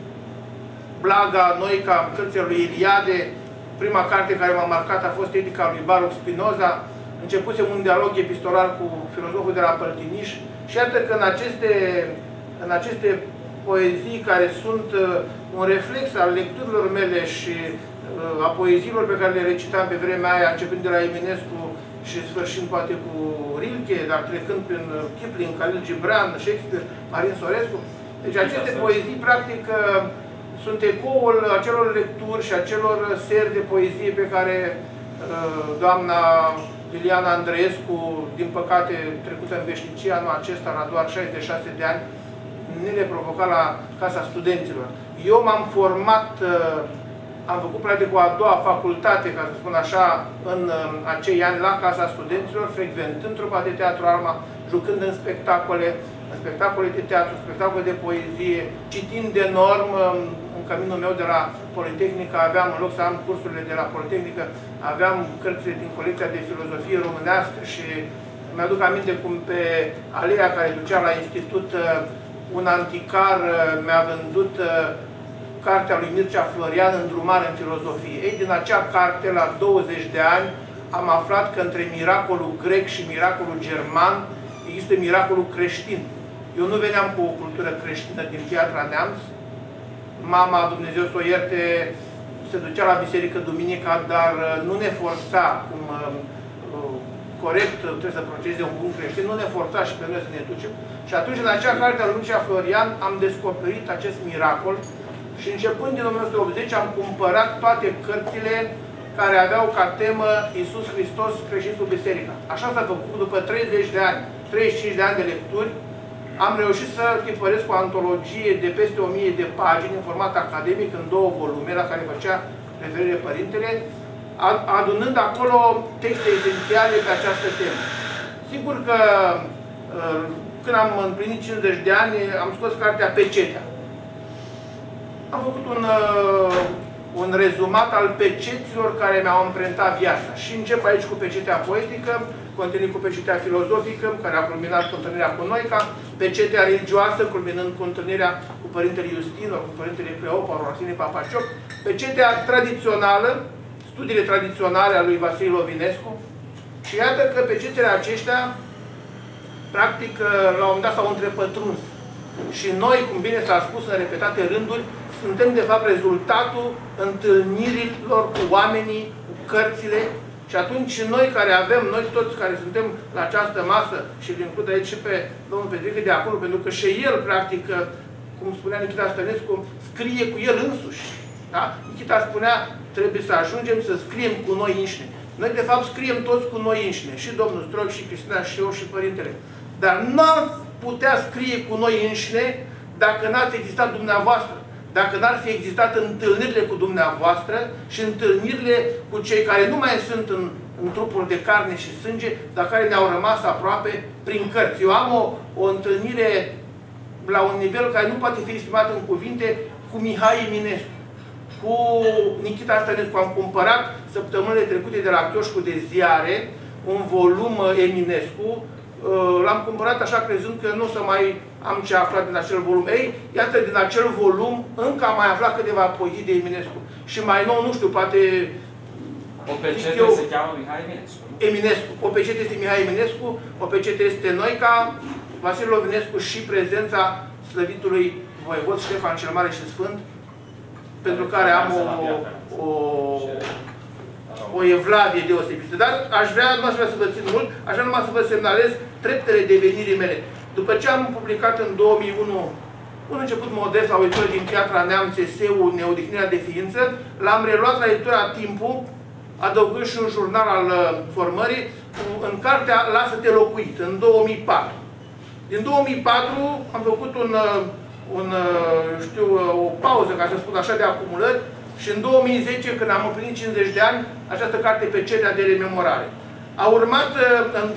Blaga, Noica, cărțile lui Iliade. Prima carte care m-a marcat a fost Etica lui Baruch Spinoza. Începusem un dialog epistolar cu filozoful de la Păltiniș. Și iată că în aceste poezii care sunt un reflex al lecturilor mele și a poeziilor pe care le recitam pe vremea aia, începând de la Eminescu și sfârșind poate cu Rilke, dar trecând prin Kipling, Khalil Gibran, Shakespeare, Marin Sorescu. Deci aceste poezii, practic, sunt ecoul acelor lecturi și acelor seri de poezie pe care doamna Liliana Andreescu, din păcate trecută în veșnicie anul acesta, la doar 66 de ani, ne le provoca la Casa Studenților. Eu m-am format, am făcut practic o a doua facultate, ca să spun așa, în acei ani la Casa Studenților, frecventând trupa de teatru Alma, jucând în spectacole de teatru, spectacole de poezie, citind enorm. În căminul meu de la Politehnică aveam, în loc să am cursurile de la Politehnică, aveam cărțile din colecția de filozofie românească și mi-aduc aminte cum pe aleea care ducea la institut un anticar mi-a vândut cartea lui Mircea Florian, Îndrumare în filozofie. Ei, din acea carte, la 20 de ani, am aflat că între miracolul grec și miracolul german există miracolul creștin. Eu nu veneam cu o cultură creștină din Piatra Neamț. Mama, Dumnezeu să o ierte, se ducea la biserică duminica, dar nu ne forța, cum corect trebuie să procedeze un bun creștin, nu ne forța și pe noi să ne ducem. Și atunci, în acea carte a lui Mircea Florian, am descoperit acest miracol și începând din 1980 am cumpărat toate cărțile care aveau ca temă Iisus Hristos, creștinism cu biserica. Așa s-a făcut după 30 de ani, 35 de ani de lecturi. Am reușit să tipăresc o antologie de peste 1000 de pagini în format academic, în 2 volume, la care făcea referire Părintele, adunând acolo texte esențiale pe această temă. Sigur că când am împlinit 50 de ani, am scos cartea Pecetea. Am făcut un rezumat al peceților care mi-au amprentat viața. Și încep aici cu pecetea poetică, continui cu pecetea filozofică, care a culminat cu întâlnirea cu Noica, pecetea religioasă, culminând cu întâlnirea cu Părintele Iustin, cu Părintele Cleopa, Arsenie Papacioc, pecetea tradițională, studiile tradiționale a lui Vasile Lovinescu. Și iată că pecetele aceștia, practic, la un moment dat s-au întrepătruns. Și noi, cum bine s-a spus în repetate rânduri, suntem de fapt rezultatul întâlnirilor cu oamenii, cu cărțile. Și atunci noi care avem, noi toți care suntem la această masă, și îl includ aici și pe domnul Petrică de acolo, pentru că și el, practic, cum spunea Nichita Stănescu, scrie cu el însuși. Da? Nichita spunea, trebuie să ajungem să scriem cu noi înșine. Noi, de fapt, scriem toți cu noi înșine. Și domnul Strog, și Cristina, și eu, și Părintele. Dar n-am putea scrie cu noi înșine dacă n-ați existat dumneavoastră. Dacă n-ar fi existat întâlnirile cu dumneavoastră și întâlnirile cu cei care nu mai sunt în trupuri de carne și sânge, dar care ne-au rămas aproape prin cărți. Eu am o întâlnire la un nivel care nu poate fi exprimat în cuvinte cu Mihai Eminescu. Cu Nichita Stănescu am cumpărat săptămânile trecute de la chioșcul de ziare un volum Eminescu. L-am cumpărat așa crezând că nu o să mai am ce aflat din acel volum. Ei, iată, din acel volum încă am mai aflat câteva poezii de Eminescu. Și mai nou, nu știu, poate... O pecete se cheamă Mihai Eminescu. Eminescu. O pecete este Mihai Eminescu, o pecete este Noica, Vasile Lovinescu și prezența slăvitului voievod Ștefan cel Mare și Sfânt, pentru care am o evlavie deosebită. Dar nu aș vrea să vă țin mult, aș vrea numai să vă semnalez treptele devenirii mele. După ce am publicat în 2001 un început modest la o editură din Piatra Neamț, eseul Neodihnirea de ființă, l-am reluat la editura Timpul, adăugând și un jurnal al formării, în cartea Lasă-te locuit, în 2004. Din 2004 am făcut o pauză, ca să spun așa, de acumulări și în 2010, când am împlinit 50 de ani, această carte Pecetea de rememorare. A urmat în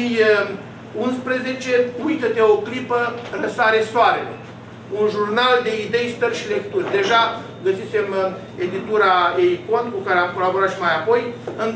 2011 Uită-te o clipă, răsare soarele. Un jurnal de idei, stări și lecturi. Deja găsisem editura Eicon, cu care am colaborat și mai apoi. În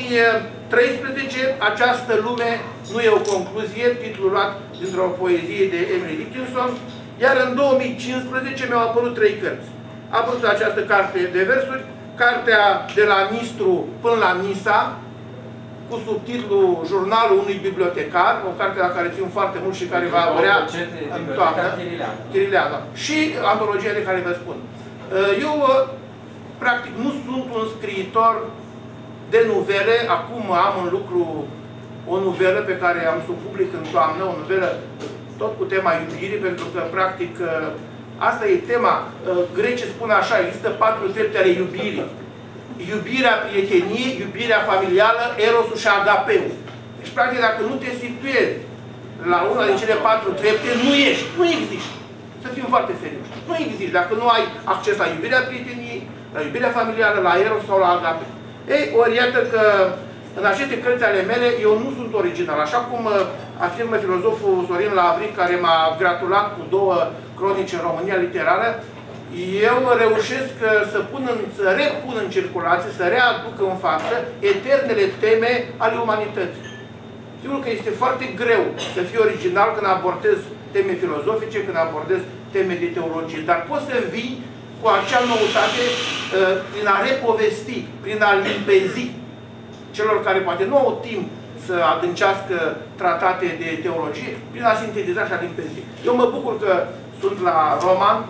2013, Această lume nu e o concluzie, titlul luat dintr-o poezie de Emily Dickinson. Iar în 2015 mi-au apărut 3 cărți. A apărut această carte de versuri, cartea De la Nistru până la Nisa, cu subtitlul Jurnalul unui bibliotecar, o carte la care țin foarte mult și care va apărea în toamnă. Chirileana. Și antologia de care vă spun. Eu, practic, nu sunt un scriitor de nuvele. Acum am în lucru o nuvelă pe care am să o public în toamnă, o nuvelă tot cu tema iubirii, pentru că, practic, asta e tema. Grecii spun așa, există 4 trepte ale iubirii. Iubirea prieteniei, iubirea familială, erosul și agapeul. Deci, practic, dacă nu te situezi la una din cele 4 trepte, nu ești, nu existi. Să fim foarte serioși. Nu existi dacă nu ai acces la iubirea prieteniei, la iubirea familială, la eros sau la agape. Ei, ori iată că în aceste cărți ale mele, eu nu sunt original. Așa cum afirmă filozoful Sorin Lavric, care m-a gratulat cu 2 cronici în România literară, eu reușesc să repun în circulație, să readuc în față eternele teme ale umanității. Sigur că este foarte greu să fii original când abordezi teme filozofice, când abordezi teme de teologie, dar poți să vii cu acea noutate prin a repovesti, prin a limpezi celor care poate nu au timp să adâncească tratate de teologie, prin a sintetiza și a limpezi. Eu mă bucur că sunt la Roman.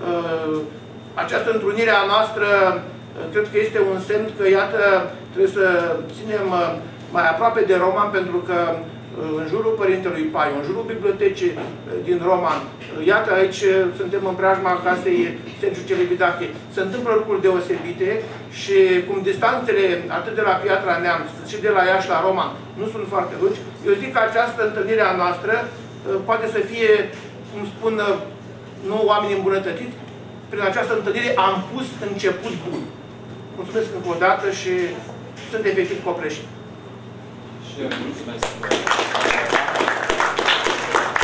Această întrunire a noastră cred că este un semn că, iată, trebuie să ținem mai aproape de Roman, pentru că în jurul Părintelui Paiu, în jurul bibliotecii din Roman, iată, aici suntem în preajma casei Sergiu Celebidache, se întâmplă lucruri deosebite și cum distanțele atât de la Piatra Neamț, și de la Iași la Roman nu sunt foarte lungi, eu zic că această întâlnire a noastră poate să fie, cum spun, nu oameni îmbunătățiți, prin această întâlnire am pus început bun. Mulțumesc încă o dată și sunt efectiv copleșit. Și eu mulțumesc.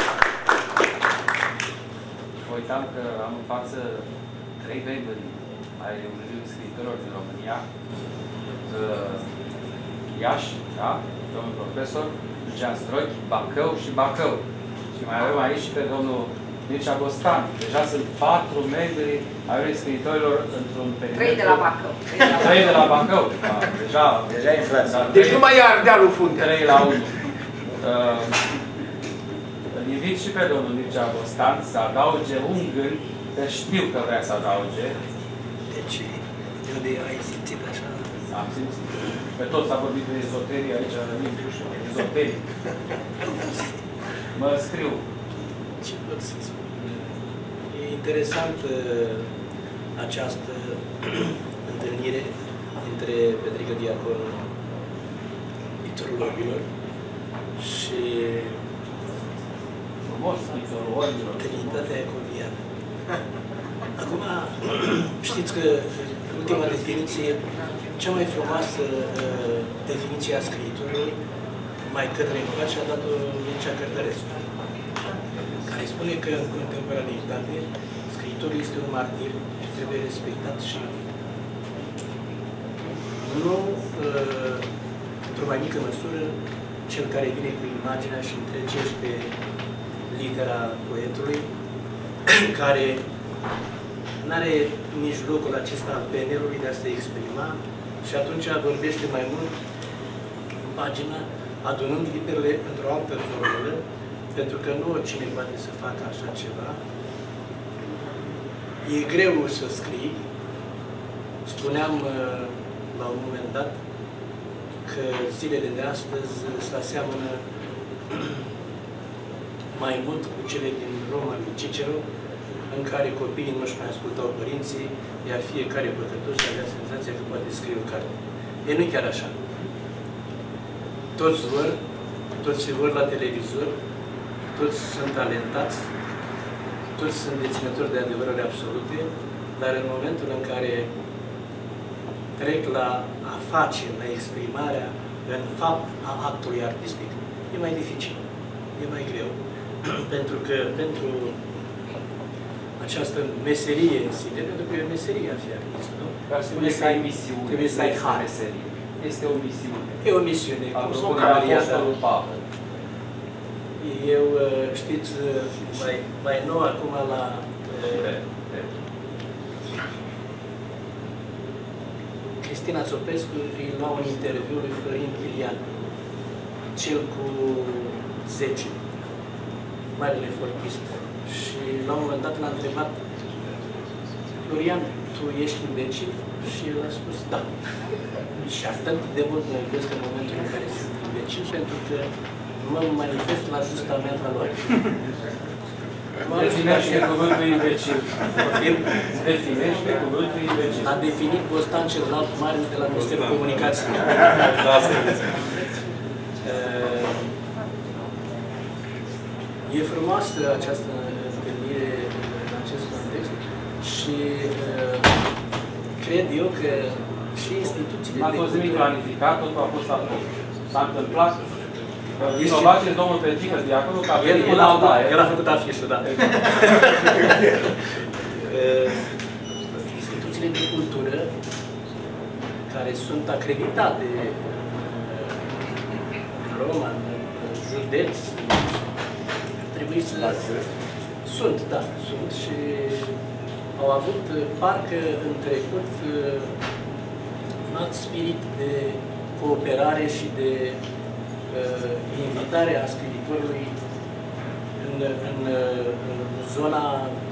Uitam că am în față 3 băi ai Uniunii Scriitorilor din România, Iași, da? Domnul profesor Lucian Strochi, Bacău și Bacău. Și mai avem aici pe domnul Mircea Bostan. Deja sunt 4 membri ai Uniunii Scriitorilor într-un perimetru. 3 de la Bacău. 3 de la Bacău. Da, deja inflație. Deci nu mai e Ardealul Fruntea. 3 la 1. Îl invit și pe domnul Mircea Bostan să adauge un gând, că știu că vrea să adauge. Deci, de unde ai simțit așa? Am simțit. Pe toți s-a vorbit de ezoterie aici, nu știu, ezoterie. Mă scriu. Ce pot să spun? E interesant această întâlnire între Petrică Diaconu, Victorul Orbilor și frumos, Victorul Orbilor. Trinitatea Iacoviană. Acum, știți că ultima definiție, cea mai frumoasă definiție a scriitorului, mai către încoace, și-a dat-o Mircea Cărtărescu, care spune că în contemporanitate scriitorul este un martir și trebuie respectat și nu, într-o mai mică măsură, cel care vine cu imaginea și întregește litera poetului, care nu are mijlocul acesta al PNL-ului de a se exprima și atunci vorbește mai mult în pagină, adunând literele într-o altă formulă, pentru că nu oricine poate să facă așa ceva. E greu să scrii. Spuneam la un moment dat că zilele de astăzi se aseamănă mai mult cu cele din Roma lui Cicero, în care copiii nu-și mai ascultau părinții, iar fiecare păcătos avea senzația că poate scrie o carte. E nu chiar așa. Toți se vor la televizor, toți sunt talentați, toți sunt deținători de adevărări absolute, dar în momentul în care trec la a face, la exprimarea în fapt a actului artistic, e mai dificil, e mai greu. Pentru că pentru această meserie în sine, pentru că e o meserie a fi artist, nu? Trebuie să ai misiune, trebuie să ai meserie. Este o misiune. E o misiune, cum spune Apostolul Pavel. Eu, știți, mai nou acum la Cristina Țopescu îi lua un interviu lui Florin Chilian, cel cu 10, marele folclist. Și la un moment dat l-a întrebat: Florian, tu ești imbecil? Și el a spus da. Și atât de mult mă iubesc în momentul în care sunt imbecil, pentru că mă manifest la justa mea valoare. Definește cuvântul imbecil. Definește cuvântul imbecil. A definit Bostan celălalt mare de la Ministerul Comunicației. E frumoasă această întâlnire în acest context și cred eu că și instituțiile... N-a fost nimic planificat, totul a fost acolo. S-a întâmplat. Inovație, domnul Petrică Diaconu, că a venit în altaie. El a făcut afișul, da. Instituțiile de cultură care sunt acreditate în Roma, în județ, trebuie să... Sunt, da, sunt și au avut parcă în trecut un alt spirit de cooperare și de invitare a scriitorului în zona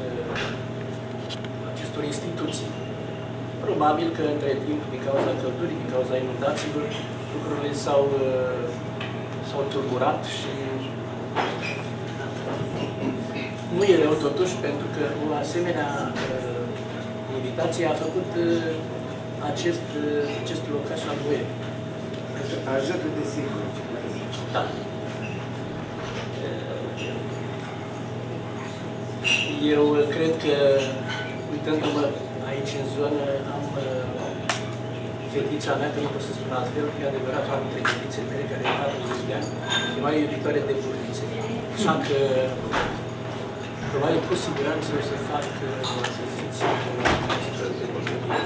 acestor instituții. Probabil că între timp, din cauza căldurii, din cauza inundațiilor, lucrurile s-au turburat și nu e rău totuși, pentru că o asemenea invitație a făcut acest locaș al Boiei. Ajută de sigur. Da. Eu cred că, uitându-mă aici în zonă, am fetița mea, că nu pot să spun altfel, e adevărat, am între fetițele mele care e 40 de ani, e mai iubitoare de burnițe. Așa că probabil cu siguranță o să fac o achiziție de la ministrul de economie.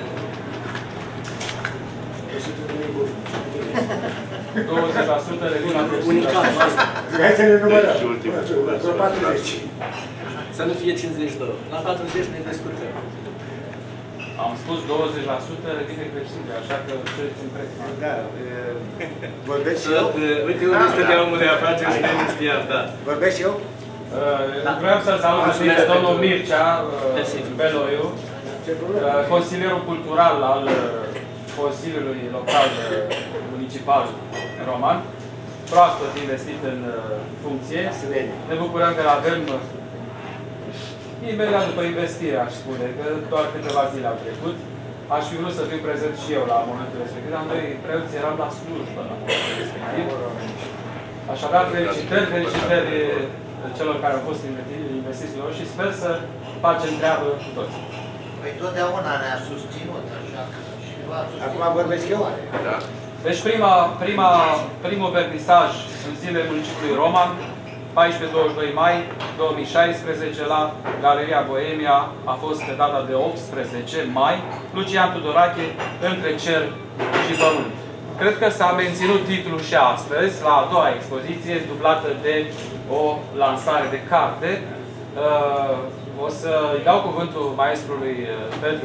20% revin la Unicat, asta. Hai să ne numărăm. Deci ultimul. Vreo 40. Să nu fie 52. La 40 ne descurcăm. Am spus 20% revine crescând, așa că cereți în preț. Da. Vorbesc și eu? Uite unde stătea omul de afaceri și ne știam, da. Vorbesc și eu? Vreau să salut pe domnul Mircea Beloiu, consilierul cultural al Consiliului Local Municipal Roman, proaspăt investit în funcție. Ne bucurăm că avem imediat după investire, aș spune, că doar câteva zile au trecut. Aș fi vrut să fiu prezent și eu la momentul respectiv, dar noi preoții eram la slujbă la momentul respectiv. Așadar, felicitări celor care au fost investițiilor și sper să facem treabă cu toți. Păi totdeauna ne-a susținut, așa că și v-a susținut. Acum vorbesc eu? Da. Deci primul vernisaj în zilele municipiului Roman, 14-22 mai 2016 la Galeria Boemia, a fost pe data de 18 mai, Lucian Tudorache, Între cer și pământ. Cred că s-a menținut titlul și astăzi, la a doua expoziție, dublată de o lansare de carte. O să-i dau cuvântul maestrului Petru,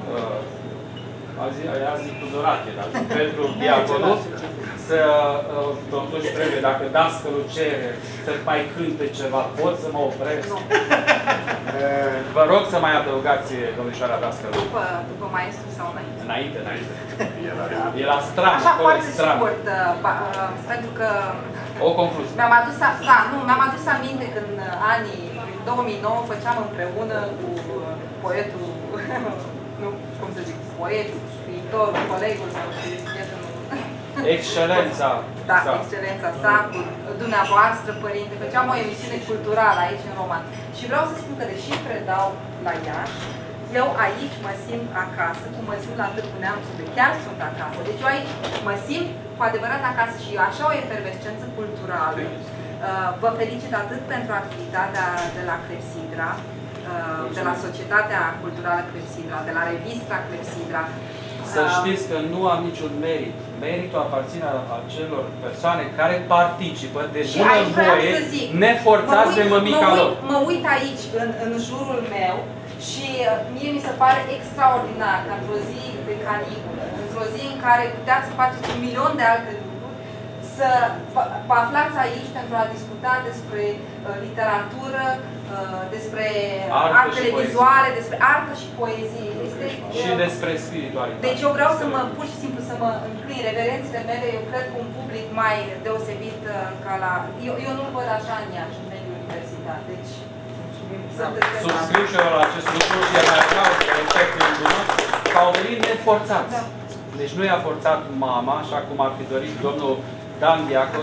azi Tudorache, dar Petru Diaconu, să totuși trebuie, dacă dascălul cere să mai cânte ceva, pot să mă opresc? Vă rog să mai adăugați, domnișoara dascălul. După maestru sau înainte? Înainte. E la stran. Așa foarte scurt, pentru că o concluzie. mi-am adus aminte când în anii 2009 făceam împreună cu poetul, nu, cum să zic, poetul, scriitorul, colegul sau prietenul. Excelența. Da, excelența sa, cu dumneavoastră, părinte. Făceam o emisiune culturală aici în Roman. Și vreau să spun că deși predau la Iași, eu aici mă simt acasă, cum mă simt la Târgu Neamțului, chiar sunt acasă. Deci eu aici mă simt cu adevărat acasă și așa o efervescență culturală. Vă felicit atât pentru activitatea de la Clepsidra, de la Societatea Culturală Clepsidra, de la Revista Clepsidra. Să știți că nu am niciun merit. Meritul aparține acelor persoane care participă de bunăvoie, neforțați de mămica lor. Mă uit aici, în jurul meu, și mie mi se pare extraordinar că într-o zi de caniculă, într-o zi în care puteați să faceți 1.000.000 de alte lucruri, să vă aflați aici pentru a discuta despre literatură, despre artele vizuale, despre artă și poezie. Și despre spiritualitate. Deci eu vreau să mă, pur și simplu, să mă înclin reverențele mele, eu cred că un public mai deosebit ca la... Eu nu-l văd așa în Iași, în mediul universitar. Deci, subscriu și eu la acest lucru și mai vreau că au venit neforțați. Da. Deci nu i-a forțat mama, așa cum ar fi dorit domnul Dan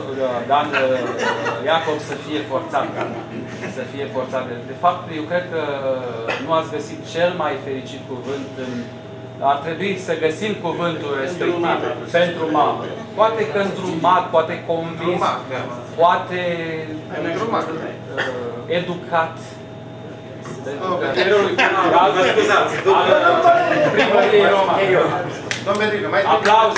Iacob să fie forțat. Să fie forțat. De fapt, eu cred că nu ați găsit cel mai fericit cuvânt în... Ar trebui să găsim cuvântul respectiv pentru mamă. Poate că îndrumat, poate convins, poate educat. Primăriei Roma. Aplauze.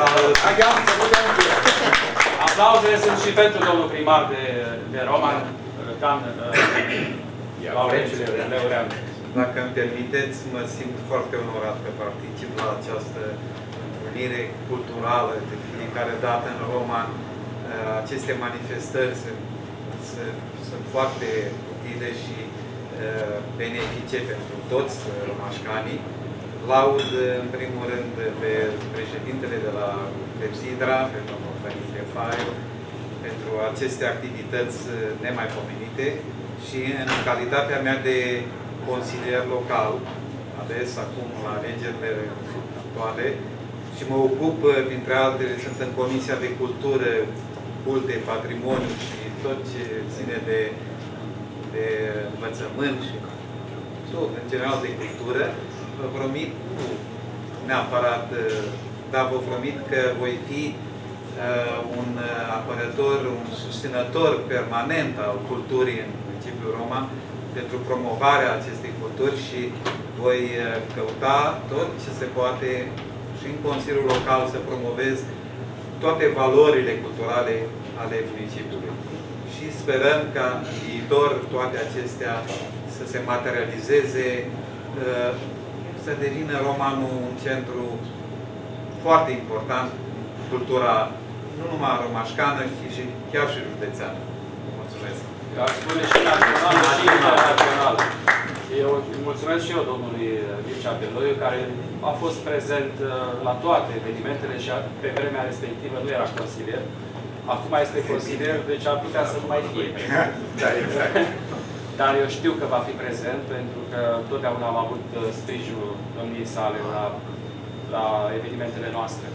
Aplauzele sunt și pentru domnul primar de Roma, Dan Laurențiu Leureanu. Dacă îmi permiteți, mă simt foarte onorat că particip la această întâlnire culturală de fiecare dată în Roma. Aceste manifestări sunt foarte utile și benefice pentru toți romașcanii. Laud în primul rând pe președintele de la Clepsidra, pe domnul Părinte Faiu, pentru aceste activități nemaipomenite și în calitatea mea de consilier local, ales acum la alegerile actuale, și mă ocup, printre altele, sunt în Comisia de Cultură, Culte, Patrimoniu și tot ce ține de învățământ și tot, în general, de cultură. Vă promit, nu neapărat, dar vă promit că voi fi un apărător, un susținător permanent al culturii în municipiul Roma, pentru promovarea acestei culturi și voi căuta tot ce se poate și în Consiliul Local să promovez toate valorile culturale ale municipiului. Și sperăm ca în viitor toate acestea să se materializeze, să devină Romanul un centru foarte important, cultura nu numai romașcană, ci și chiar și județeană. Mulțumesc! Aș spune și național și internațional. Eu mulțumesc și eu domnului Mircea Beloiu, care a fost prezent la toate evenimentele și pe vremea respectivă nu era consilier. Acum este consilier, deci ar putea să nu mai fie. Da, exact. Dar eu știu că va fi prezent, pentru că totdeauna am avut sprijinul domniei sale la evenimentele noastre.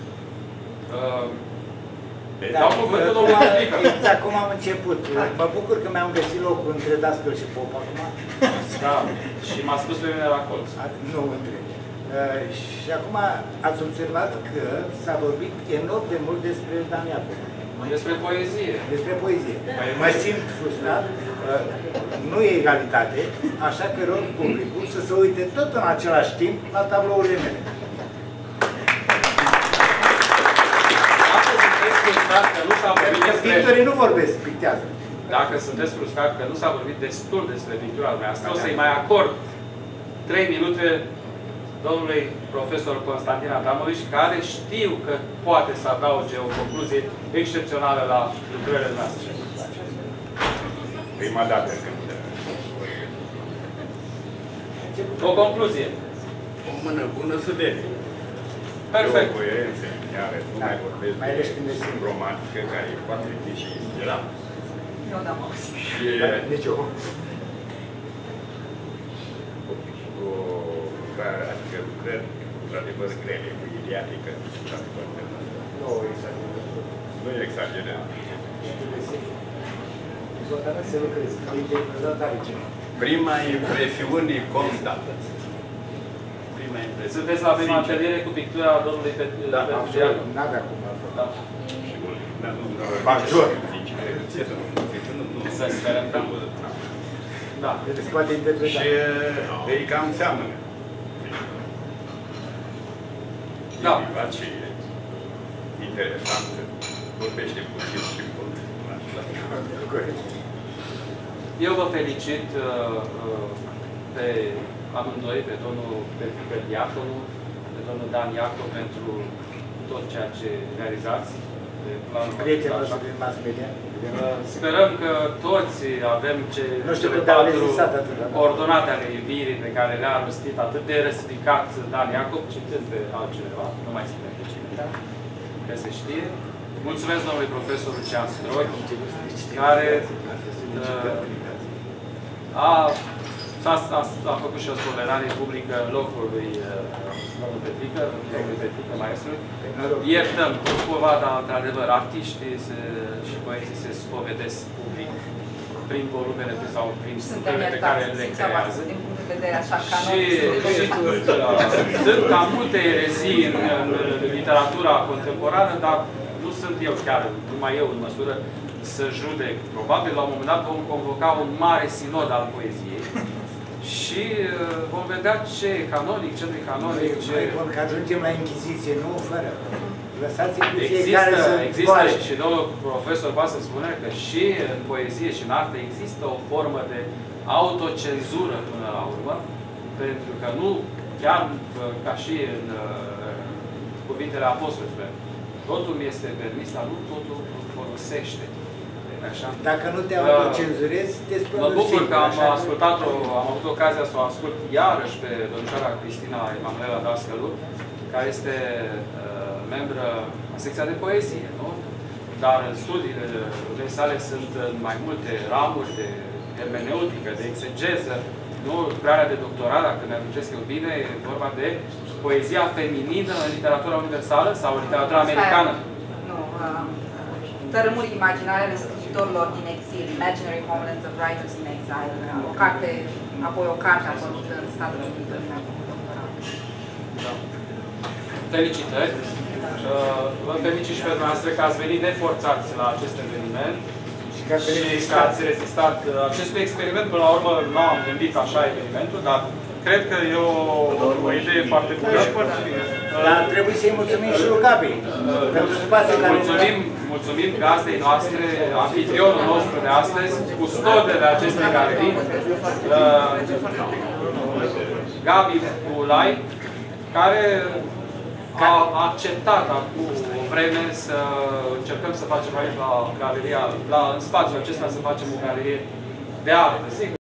Dau cuvântul domnului Adică. Exact cum am început. Mă bucur că mi-am găsit locul între Dascăl și Pop acum. Da, și m-a spus pe mine la colț. Nu între. Și acum ați observat că s-a vorbit enorm de mult despre Dan Iacob. Despre poezie. Despre poezie. Mă simt frustrat, nu e egalitate, așa că rog publicul să se uite tot în același timp la tablourile mele. Dacă sunteți frustrat că nu s-a vorbit despre... Pictorii nu vorbesc, pictează. Dacă sunteți frustrat că nu s-a vorbit destul despre pictura dumneavoastră, o să-i mai acord 3 minute domnului profesor Constantin Adamovici, care știu că poate să adauge o concluzie excepțională la lucrările noastre. Prima dată când... O concluzie. O mână bună să vede. Perfect. Eu coerență, iară, nu mai vorbesc de romantică, care e foarte și inspirat. Eu n-am auzit. Și... Nici eu. Adică lucrări, într-adevăr, grele, cu idiatică, nu exagerăm. Prima impresiune constată. Prima impresiune. Sunteți la prima ateliere cu pictura domnului Petru. Da, absolut. N-avea cum a făcut. Major. Să sperăm că... Da. Se poate interpreta. Și ei cam seamănă. Da. Și interesant, vorbește puțin și mult. Eu vă felicit pe amândoi, pe domnul Petrică Diaconu, pe domnul Dan Iacob, pentru tot ceea ce realizați. Prietenul ăsta din mass media. Sperăm că toți avem cele 4 ordonate ale iubirii pe care le-a rostit atât de răspicat Dan Iacob, citând pe altcineva, nu mai spune pe cine, că se știe. Mulțumesc domnului profesor Lucian Stroi, care a făcut și o spovedanie publică în locul lui domnului Petrică, maestrului. Iertăm, cu povada, într-adevăr, artiștii și poeții se spovedesc public prin volumele sau prin lucrările pe care le creează. Și sunt cam multe erezii în literatura contemporană, dar nu sunt eu chiar, numai eu în măsură să judec. Probabil, la un moment dat, vom convoca un mare sinod al poeziei și vom vedea ce e canonic, ce nu e canonic, ce... Că ajungem la Inchiziție, nu fără. Lăsați-i pe fiecare să există și domnul profesor poate să spune că și în poezie și în artă există o formă de autocenzură până la urmă, pentru că nu, chiar ca și în cuvintele apostolului, totul este permis, dar nu totul folosește. Așa. Dacă nu te autocenzurezi, te spune. Mă bucur că am avut ocazia să o ascult iarăși pe domnișoara Cristina Emanuela Dascălu, care este membră a secția de poezie, nu? Dar studiile sale sunt în mai multe ramuri de hermeneutică, de exegeză, nu? Lucrarea de doctorat, dacă mi-aducesc eu bine, e vorba de poezia feminină în literatura universală sau în literatura americană. Nu, Tărâmuri imaginare ale scriitorilor din exil, Imaginary Homelands of Writers in Exile, o carte, apoi o carte apărută în Statele Unite în doctorat. Da. Felicitări! Vă felicit și pe dumneavoastră că ați venit neforțați la acest eveniment. Și că și că ați rezistat acestui experiment. Până la urmă nu am gândit așa evenimentul, dar cred că e o idee foarte bună. Dar trebuie să-i mulțumim și lui Gabi pentru spațiul care mulțumim gazdei noastre, anfitrionul nostru de astăzi, custodele acestei galerii, Gabi Bulai, care a acceptat acum o vreme să încercăm să facem aici la galeria, în spațiul acesta să facem o galerie de artă. Sigur.